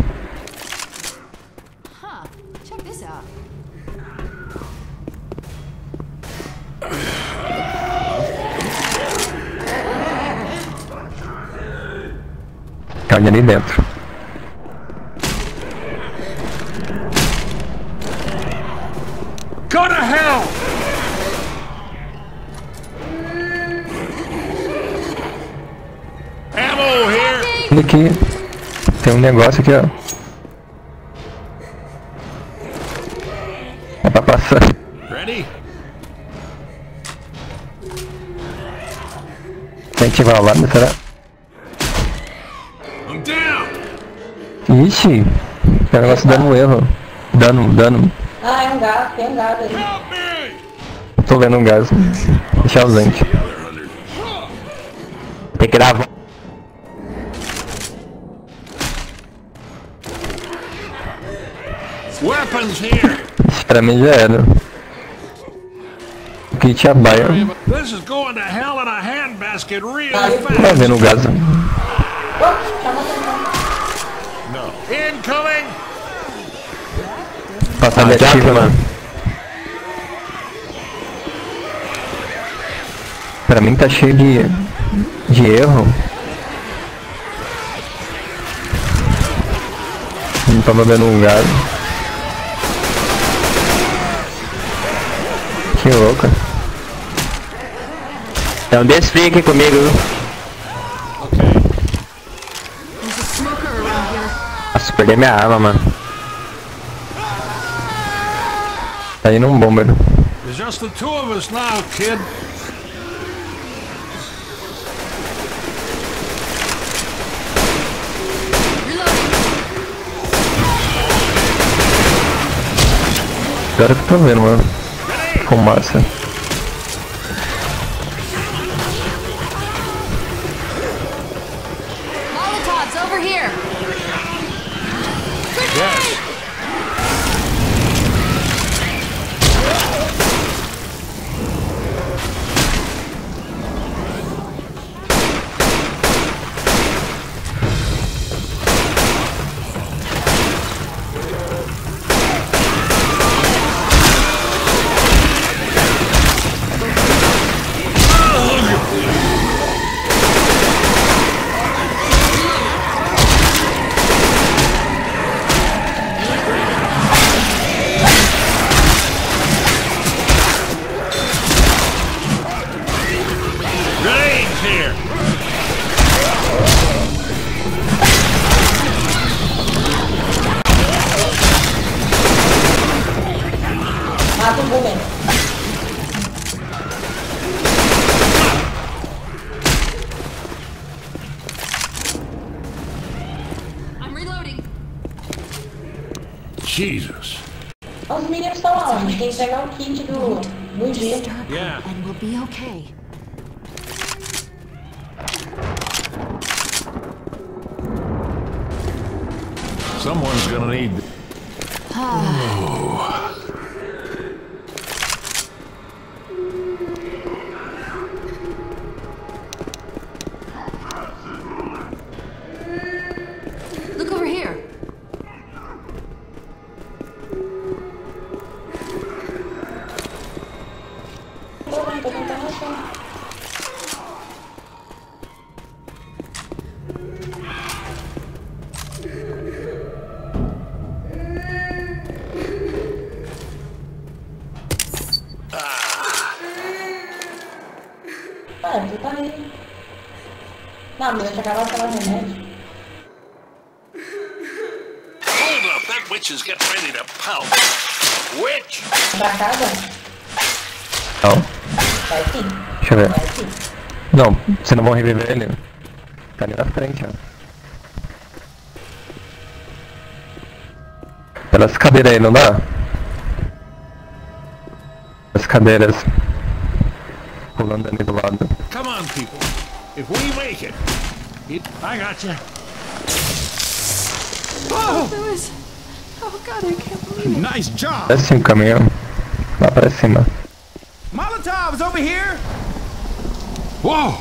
Huh. Check this out. Cai ali dentro. Go to hell! Ammo here! Olha aqui. Tem um negócio aqui, ó. É pra passar. Ready? Tem que ativar o alarme, será? I'm down! Ixi. Tem um negócio dando erro. Dano, dano. Ah, é um gato, tem um gato aí. Help me! Tô vendo um gás. Deixa ausente. Tem que dar a volta. Weapons here! Ixi, pra mim já era. O kit abaia. This is going to hell in a handbasket real Tá fast! vendo o gás? Oh, chama atenção. No. Incoming! Passar de ativa, mano. Pra mim tá cheio de, de erro. Não tá bebendo um gás. Que louca. Tem um desfrio aqui comigo, viu? There's a smoker around here. Nossa, perdi minha arma, mano. Tá indo um bomber. There's just the two of us now, kid. Agora que eu tô vendo, mano. Fumaça. Molotovs over here. Yes. Grenades here. Mata o boomer. I'm reloading. Jesus. Os meninos estão lá, a gente tem que pegar o kit do, do dia. Disturb Yeah. them and we'll be okay. Someone's gonna need. Look over here. Tô vendo, tô tentando achar. Ah, tu tá aí. Não, mas eu tinha acabado de tomar remédio. Hold up, that witch is getting ready to pounce. Witch! Pra casa? Não. Vai sim. Deixa eu ver. Vai sim. Não, vocês não vão reviver ele. Tá ali na frente, ó. Pelas cadeiras aí, não dá? As cadeiras. Pulando ali do lado. Come on, people. If we make it, it I got you. Oh, there was. Oh God, I can't believe it. Nice job. Desce um caminhão. Lá pra cima. Molotovs over here! Whoa!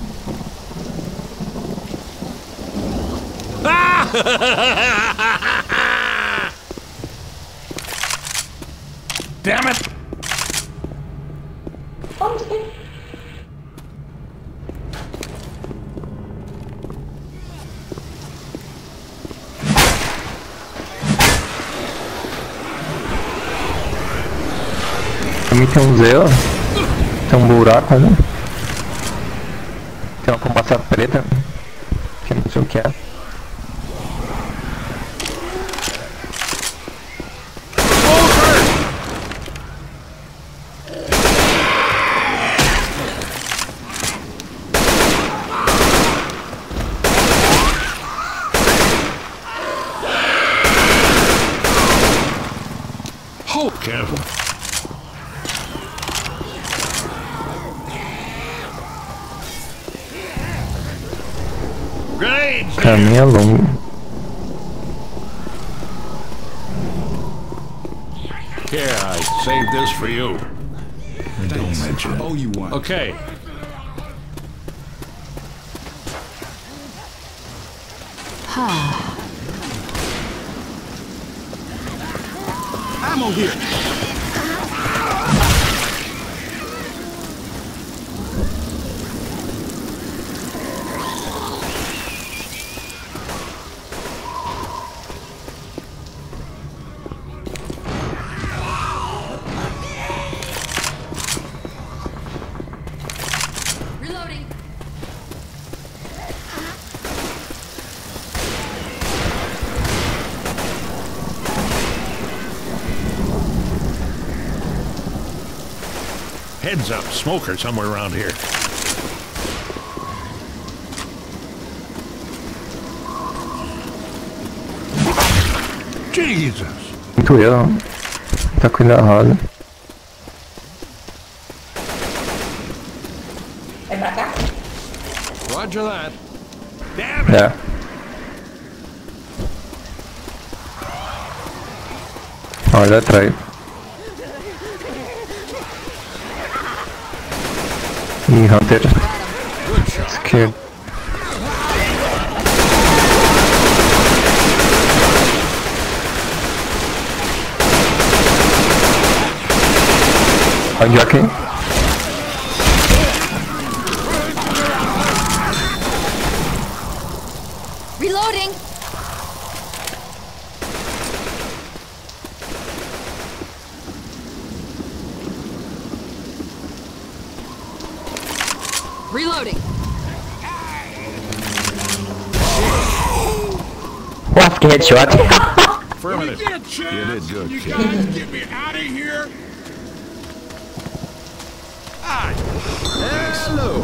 Damn it! Vamos aqui. Também tem um Z, ó. Tem um buraco, né? Tem uma combaça preta. Que eu não sei o que é. Oh, careful. Great! Caminho é longo. Here, I saved this for you. Don't mention it. I owe you one. Okay. Ammo here. Reloading. Heads up, smoker somewhere around here. Jesus! Muito eu. Tá com a roda. Vai pra cá? Roger that. Damn it! É. Olha atrás. Ih, Hunter. Good shot. Esquerdo. Pode aqui. Reloading. Reloading. Nossa, que headshot. Affirmative. Get a chance. You did good, You kid. guys get me out of here. Hello.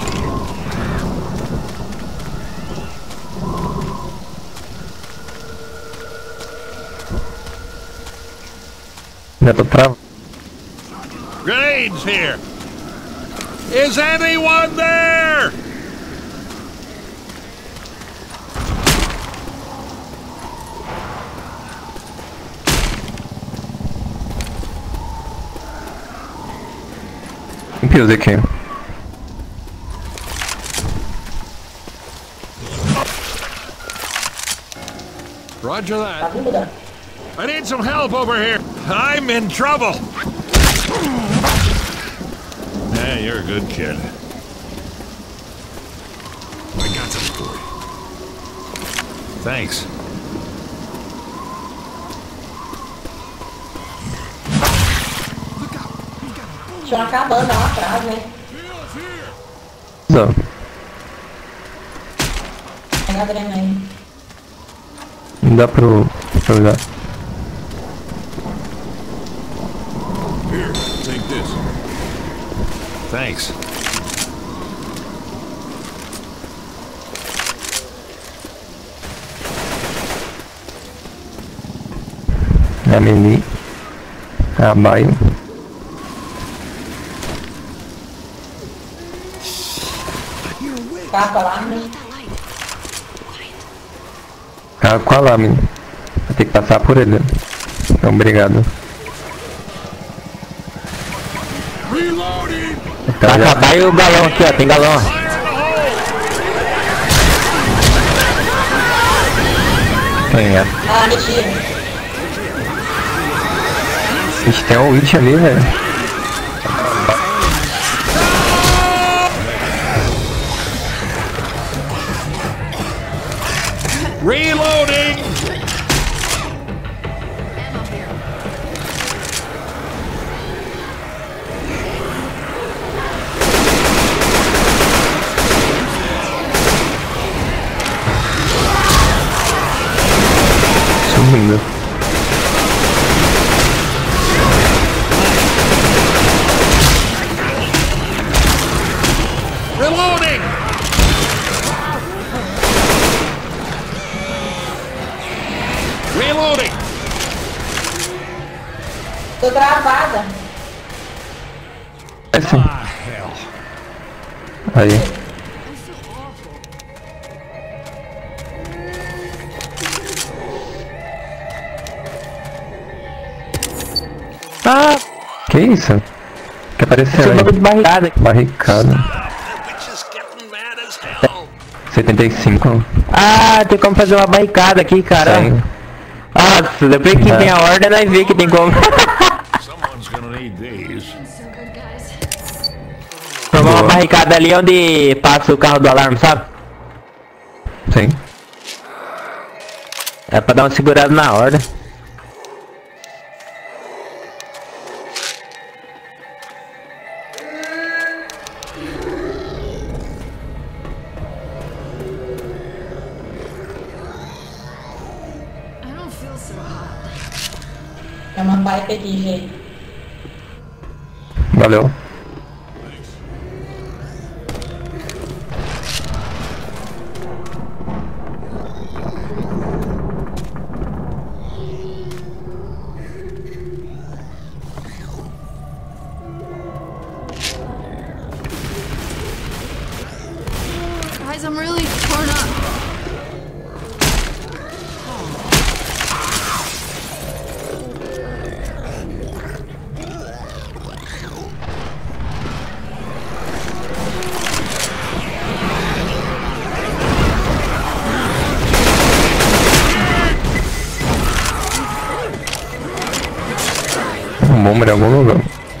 Ainda tô travado. Grenades here. Is anyone there? Limpei aqui. Roger Tá that. vindo, Dan? I need some help over here. I'm in trouble. Yeah, you're a good kid. I got some for you. Thanks. Tinha uma cabana lá atrás, né? Não. Pega a drena aí. Não dá pro, pra usar. Here, take this. Thanks. A Meli. A Baio. Capa lá, né? Ah, com a lâmina. Vai ter que passar por ele. Então, obrigado. Reloading! Então Vai já acabar e o galão aqui, ó. Tem galão. tem, é. Ah, mentira. A gente tem um Witch ali, velho. Reloading! Sumindo. Reloading! Reloading! Tô travada. É sim. Ah, hell. Aí. Ah, Que isso? Que apareceu esse bagulho de aí? barricada. Barricada. setenta e cinco. Ah, tem como fazer uma barricada aqui, cara. Tem. Nossa, depois que É. tem a ordem, nós vê que tem como. Someone's gonna need these. So good, guys. Formar uma Boa. barricada ali onde passa o carro do alarme, sabe? Sim. É pra dar uma segurada na ordem. I don't feel so hot. É uma pipe de jeito. Valeu. Guys, I'm really torn up. Um bomber em algum lugar.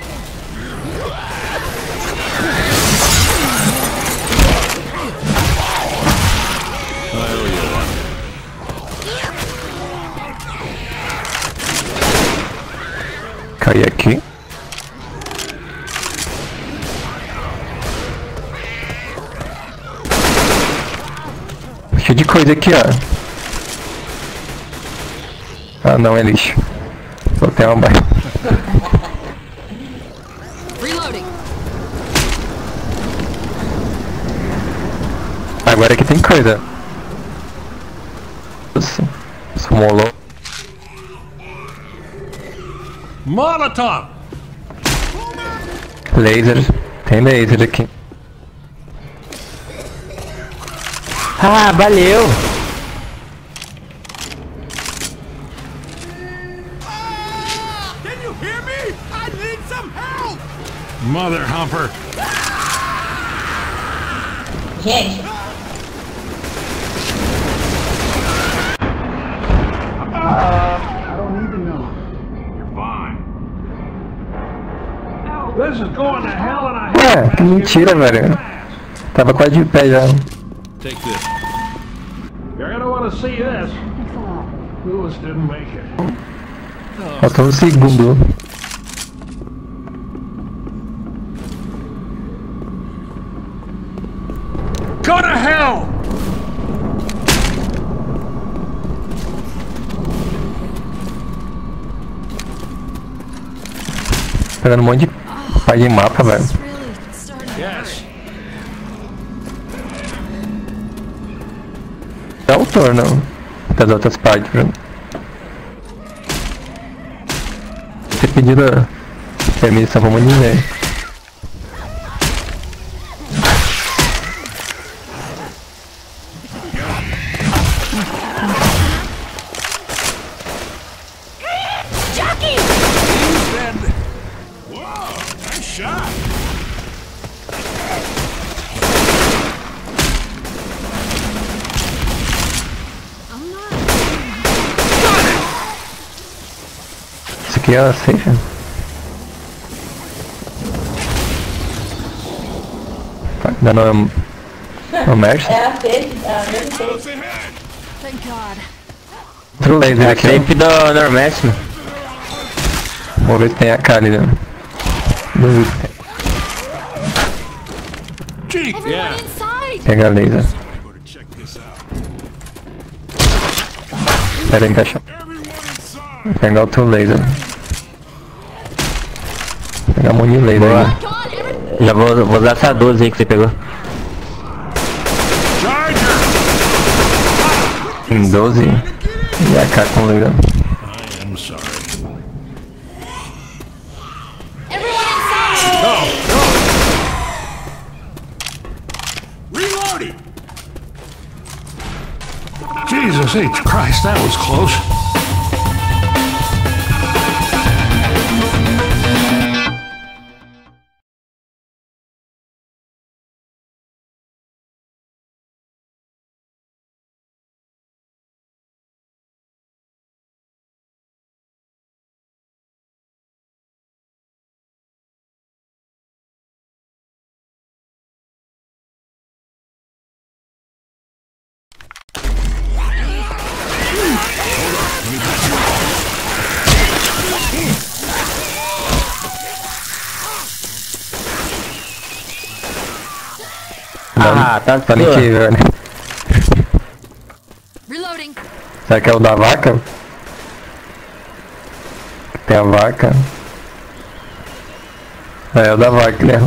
Caí aqui. Cheio de coisa aqui, ó. Ah, não, é lixo. Só tem uma barra. Reloading. Agora aqui tem coisa. Nossa, Smolou. Molotov! Laser. Tem laser aqui. Ah, valeu! Can you hear me? I need some help! Mother humper! Gente, I don't need to know. You're fine. This is going to hell in a Ué, que mentira, velho. Tava quase de pé já. Take this. You're gonna want to see this. Lewis didn't make it. Faltou um segundo. Go to hell! Pegando um monte de pai de mapa, velho. It's really starting to Yes. É autor, não. Das outras partes, velho. Ter pedido permissão pra ninguém. Whoa! Nice shot. I'm not. Isso aqui é safe. Fuck, ainda não é um... um merge? É a safe, a mesma safe. Close ahead. Thank God. Outro laser É a aqui, ó. safe do Norméximo. Vamos ver se tem a Kali, né? Duvido que tem. Gee, Everyone yeah. inside! Pega a laser. Better check this out. Pera aí, encaixa. Everyone inside. Vou pegar outro laser. Vou pegar um monte de laser aí. Come on, every- Já vou, vou usar essa doze aí que você pegou. Charger! Tem doze. E a K com laser. I am sorry. everyone inside! Oh, Reloading. Jesus H. Christ, that was close. Ah, tá Tá nem tudo. que, velho. Reloading. Será que é o da vaca? Tem a vaca. É, é o da vaca, né?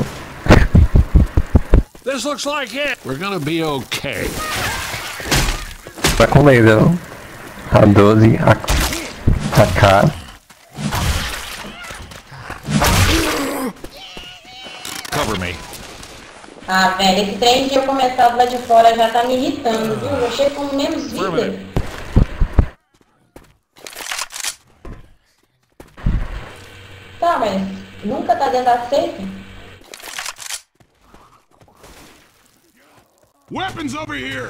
This looks like it. We're gonna be okay. Vai com laser, não? A doze, a, a K. Cover me. Ah, velho, esse trem de eu começar do lado de fora já tá me irritando, viu? Eu chego com menos vida. Tá, mas nunca tá dentro da safe? Weapons over here.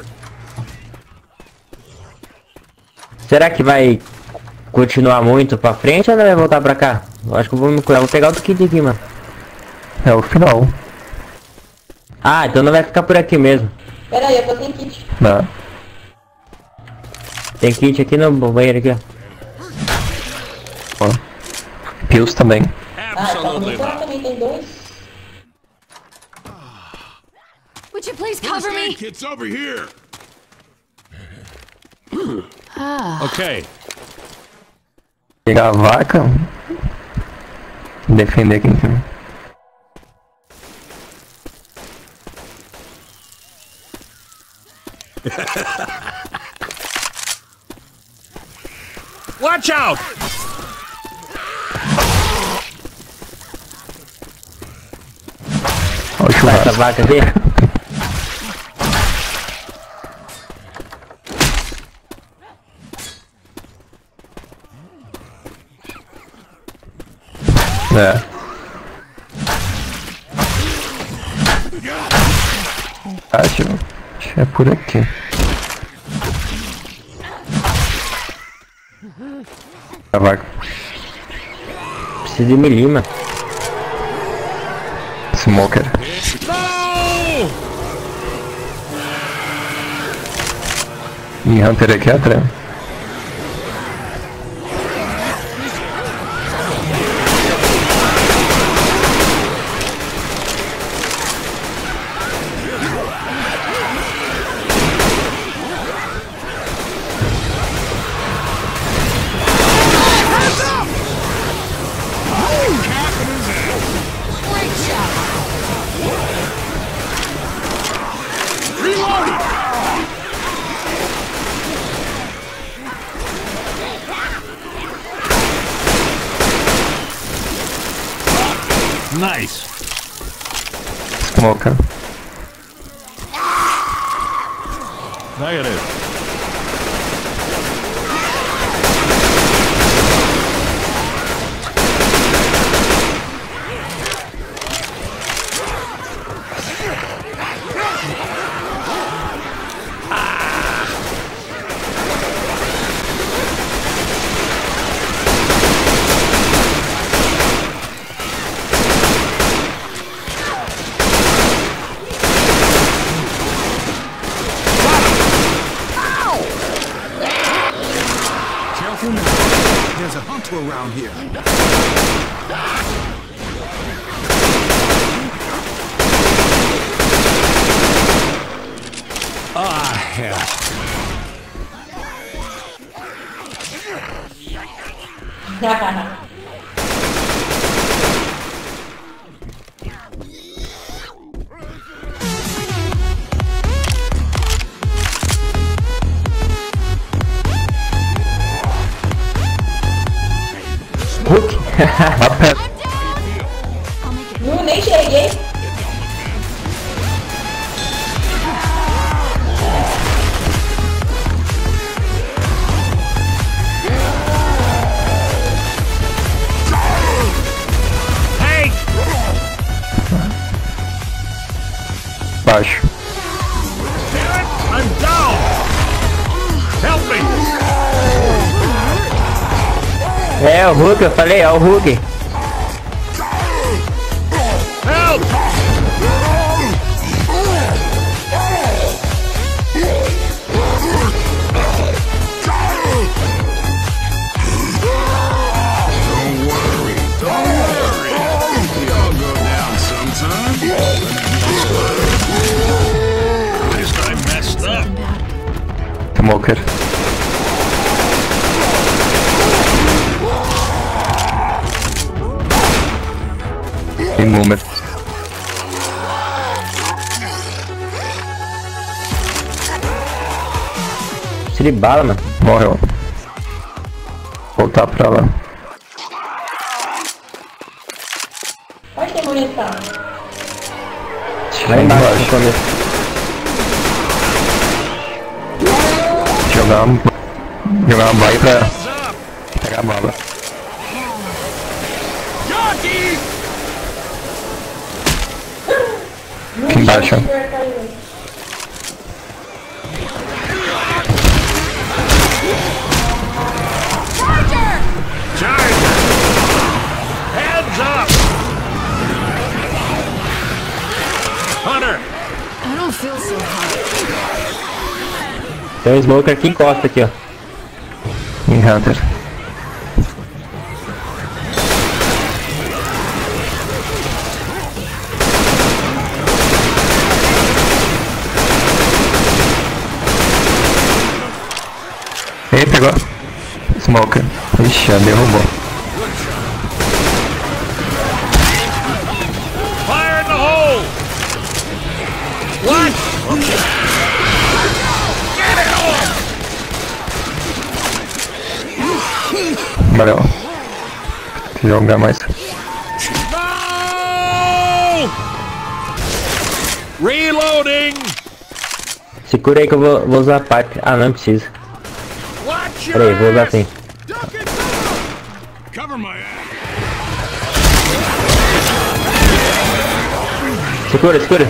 Será que vai continuar muito pra frente ou não vai voltar pra cá? Eu acho que eu vou me curar. Vou pegar outro kit aqui, mano. É o final. Ah, então não vai ficar por aqui mesmo. Pera aí, eu tô sem kit. Não. Tem kit aqui no banheiro aqui, ó. Ó. Pills também. Ah, então Absolutely no not. também tem dois. Would you please First cover aid me? kit's over here. Okay. Pegar a vaca. Defender aqui em cima. Watch out! Ó o Essa churrasco. vaca aqui. É. Acho, acho que é por aqui. A vaca. Preciso de milima. Smoker. No! E Hunter aqui atrás. Great shot. Reloading. Nice. Smoker. Negative. Hulk. Não, nem cheguei. Hey! Baixo. Damn it! I'm down! Help me! É o Hulk, eu falei, é o Hulk. Help! Don't worry, don't worry. We all go down sometime. At least I messed up. Smoker. E Moomer. Preciso de bala, mano. Morreu. Voltar pra lá. Onde tem munição? Lá embaixo, no começo. Jogar uma... Jogar uma bala pra pegar a bala. Jockey! Aqui embaixo. Charger! Heads up! Hunter! I don't feel so hot. Tem um smoker que encosta aqui, ó. Em Hunter. Ei, pegou. Smoker. Ixi, já derrubou. Fire in the hole! What? Valeu. Tem que jogar mais. No! Reloading! Segura aí que eu vou, vou usar a pipe. Ah, não precisa. Watch Pera aí, vou usar assim. Duck it down! Cover my ass. Segura, segura.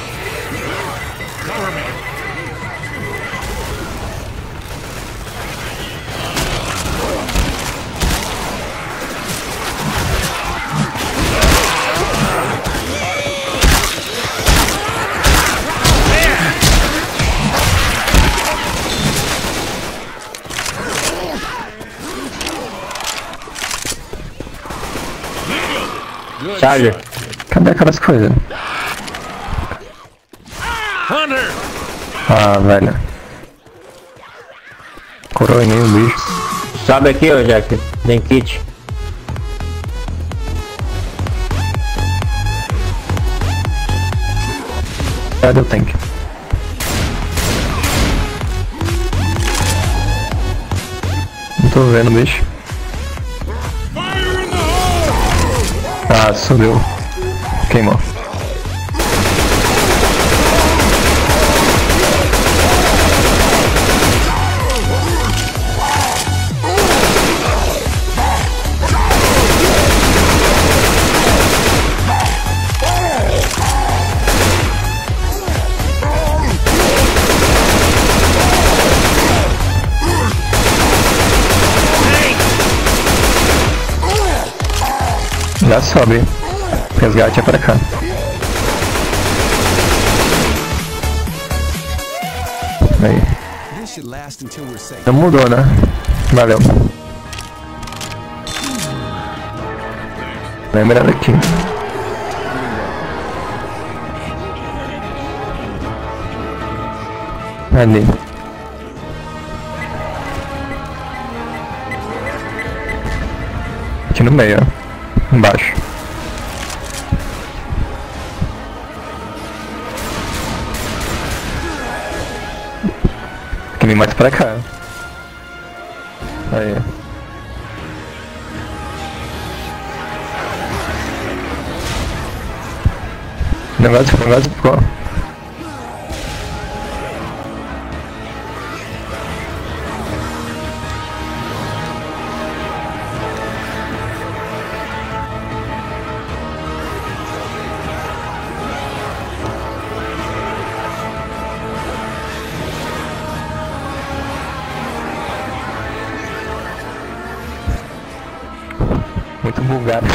Charger. Cadê aquelas coisas? Hunter! Ah, velho. Coroa em nenhum bicho. Sobe aqui, ó, Jack. Tem kit. Cadê o tanque? Não tô vendo o bicho. Fire in the hole! Ah, subiu. Queimou. Já sobe. Resgate é pra cá. Aí. Não mudou, né? Valeu. Lembra daqui. Ali. Aqui no meio, ó. Embaixo. Aqui mais pra cá. Aí. O negócio, o negócio ficou. Muito bugado.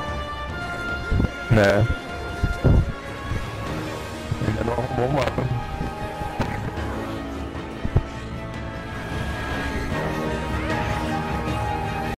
Né? Ainda não arrumou o mapa.